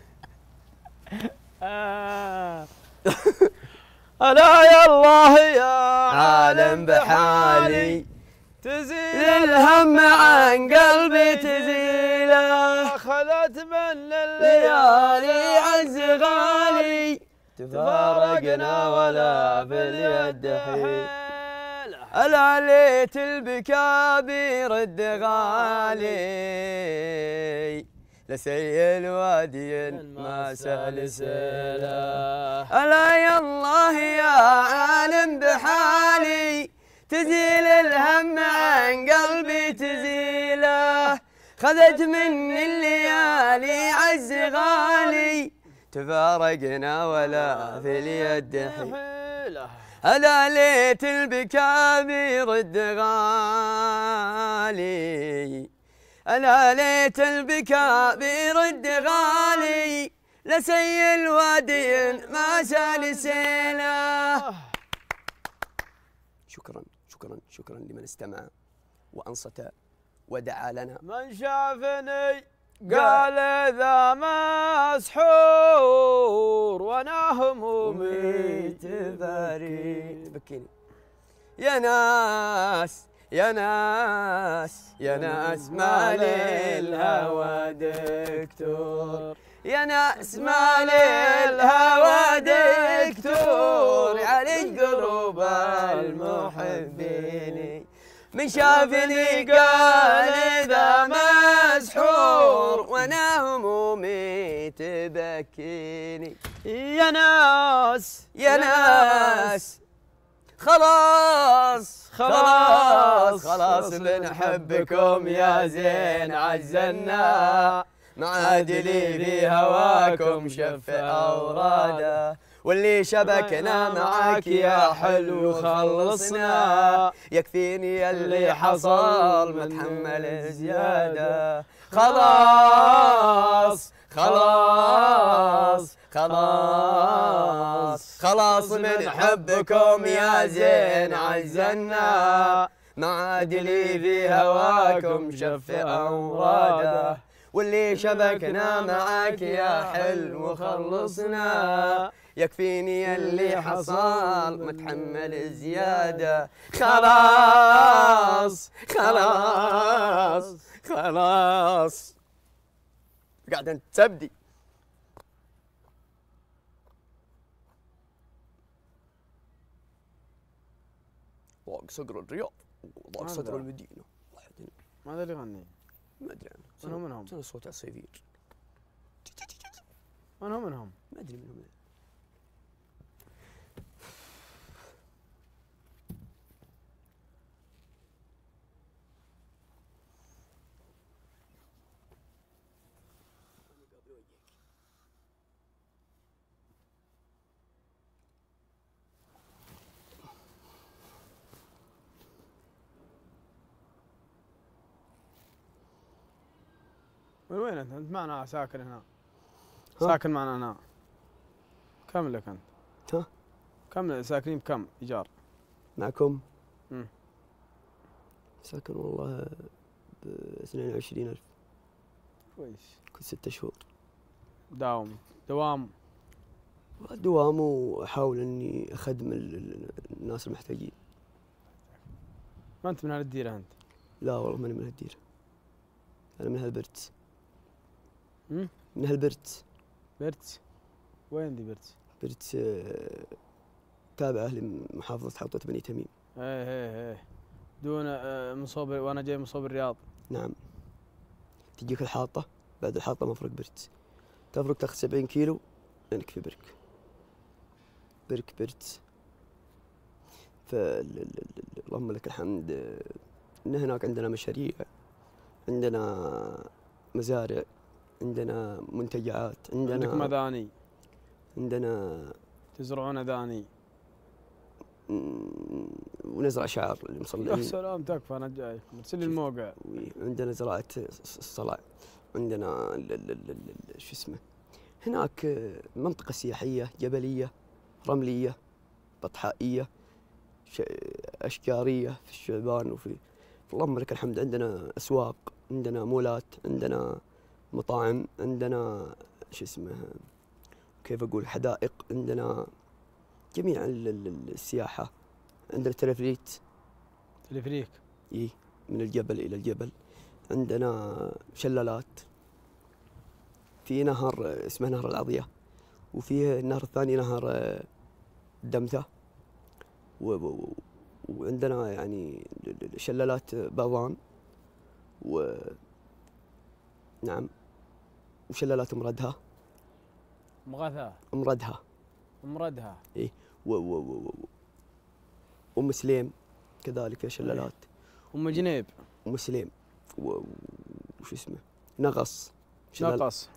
ألا يا الله يا عالم بحالي تزيل الهم عن قلبي تزيله. أخذت من الليالي عز غالي تفارقنا ولا في اليد حيل. العليت البكابير الدغالي لسيل وادي ما سلسله. ألا يا الله يا عالم بحالي تزيل الهم عن قلبي تزيله. خذت مني الليالي عز غالي تفارقنا ولا في اليد حيل. ألا ليت البكاء بيرد غالي، ألا ليت البكاء بيرد غالي، لسيل وادي ما سال سيله. شكرا لمن استمع وأنصت ودعا لنا. من شافني قال ذا مسحور وانا همومي تباري. بكيني يا ناس يا ناس يا ناس ما للهوى دكتور، يا ناس ما للهوى دكتور، يعالج قلوب المحبين. من شافني قال ذا مسحور وانا همومي تبكيني. يا ناس يا ناس خلاص خلاص خلاص بنحبكم يا زين عزلنا، ما عاد لي في هواكم شف أوراده، واللي شبكنا معاك يا حلو خلصنا، يكفيني اللي حصل متحمل زيادة. خلاص خلاص خلاص خلاص من حبكم يا زين عزلنا، ما عاد لي في هواكم شف أوراده، واللي شبكنا معاك يا حلو خلصنا، يكفيني اللي حصل متحمل زيادة. خلاص خلاص خلاص قاعد انت تبدي. ضاق صقر الرياض وضاق صدر المدينة. ماذا اللي يغني؟ ما ادري انا. منهم؟ كان صوت عصيفير. منهم؟ ما ادري منهم. من وين انت؟ انت معنا ساكن هنا. ساكن معنا هنا. كم لك انت؟ ها؟ كم ساكنين بكم ايجار؟ معكم؟ ساكن والله ب 22,000. كويس. كل 6 شهور. دوام دوام، واحاول اني اخدم الناس المحتاجين. ما انت من هالديره انت؟ لا والله ماني من هالديره. انا من هالبرت. من هالبرت. برت؟ وين دي برت؟ برت تابعه لمحافظة حوطة بني تميم. ايه دون مصوب، وانا جاي مصوب الرياض. نعم. تجيك الحاطة، بعد الحاطة مفرق برت. تفرق تاخذ 70 كيلو لانك في برك. برت. اللهم لك الحمد ان هناك عندنا مشاريع، عندنا مزارع، عندنا منتجعات، عندكم اذاني؟ عندنا تزرعون اذاني ونزرع شعر للمصلين. يا سلام تكفى، انا جاي ارسل لي الموقع. عندنا زراعة الصلع، عندنا شو اسمه، هناك منطقة سياحية جبلية رملية بطحائية أشجارية في الشعبان، وفي اللهم لك الحمد عندنا أسواق، عندنا مولات، عندنا مطاعم، عندنا شو اسمه كيف أقول حدائق، عندنا جميع السياحة، عندنا تلفريك. إيه، من الجبل إلى الجبل. عندنا شلالات، في نهر اسمه نهر العضية، وفيه النهر الثاني نهر الدمثة، وعندنا يعني شلالات باضان، نعم، وشلالات مردها. مردها إيه، أم سليم كذلك فيها شلالات. أم جنيب. أم سليم وش اسمه نغص.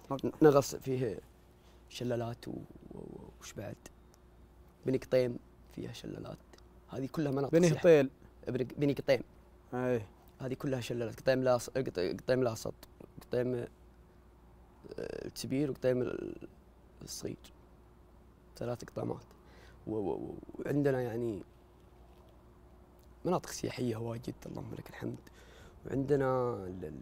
نغص فيه شلالات، وش بعد بني قطيم فيها شلالات. هذه كلها مناطق بني قطيل، بني قطيم، اي هذه كلها شلالات. قطيم لاصط، قطيم الكبير، وقطيم الصغير، 3 قطامات. وعندنا يعني مناطق سياحية واجد اللهم لك الحمد. وعندنا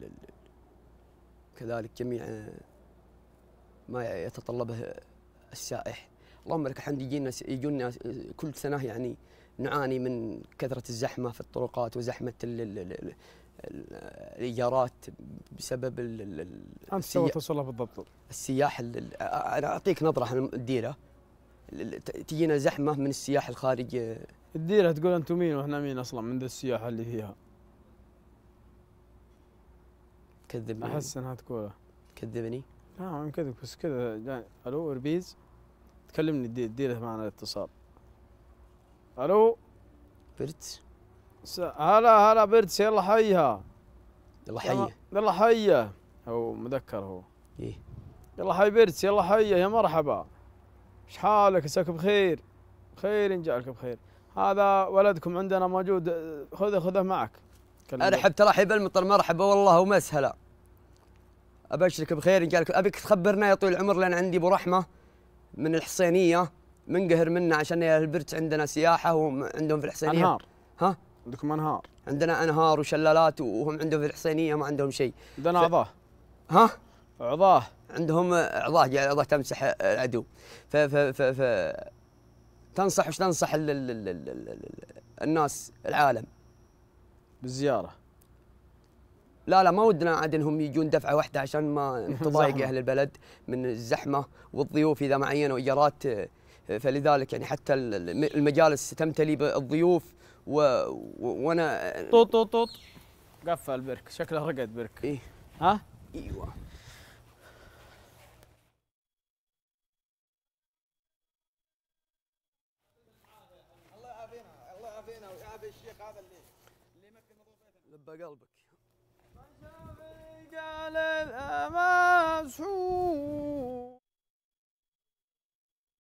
كذلك جميع ما يتطلبه السائح. اللهم لك الحمد. يجونا كل سنة يعني نعاني من كثرة الزحمة في الطرقات وزحمة الإيجارات بسبب أنت سوى توصلها بالضبط. السياح أنا أعطيك نظرة عن الديرة. تجينا زحمة من السياح الخارج. الديرة تقول أنتم مين وإحنا مين أصلا من ذا السياحة اللي فيها؟ كذبني. أحس إنها تقوله. كذبني؟ لا ما كذب، بس كذا. ألو إربيز، تكلمني الديرة معنا الاتصال. ألو برتس. هلا برتس، يلا حيها. يلا حيه. يلا حيه. هو مذكر هو. إيه. يلا حي برتس، يلا حيه، يا مرحبا. ايش حالك؟ عساك بخير؟ خير إن جعلك بخير. هذا ولدكم عندنا موجود، خذه معك. ارحب ترحب المطر، مرحبا والله ومسهلا. ابشرك بخير إن جعلك. ابيك تخبرنا يا طويل العمر، لان عندي ابو رحمه من الحصينيه منقهر منا عشان البرت عندنا سياحه وعندهم في الحصينيه انهار. ها؟ عندكم انهار؟ عندنا انهار وشلالات، وهم عندهم في الحصينيه ما عندهم شيء. عندنا عظاه. ها؟ عظاه. عندهم عظاه تمسح العدو. ف تنصح وش تنصح الناس العالم بالزياره؟ لا ما ودنا عاد انهم يجون دفعه واحده عشان ما تضايق اهل البلد من الزحمه والضيوف اذا ما عينوا ايجارات. فلذلك يعني حتى المجالس تمتلي بالضيوف وانا طوط قفل برك، شكله رقد برك. ايه. ها؟ ايوه. الله يعافينا، الله يعافينا ويعافي الشيخ هذا اللي يمكن نظوفتنا. لبى قلبك.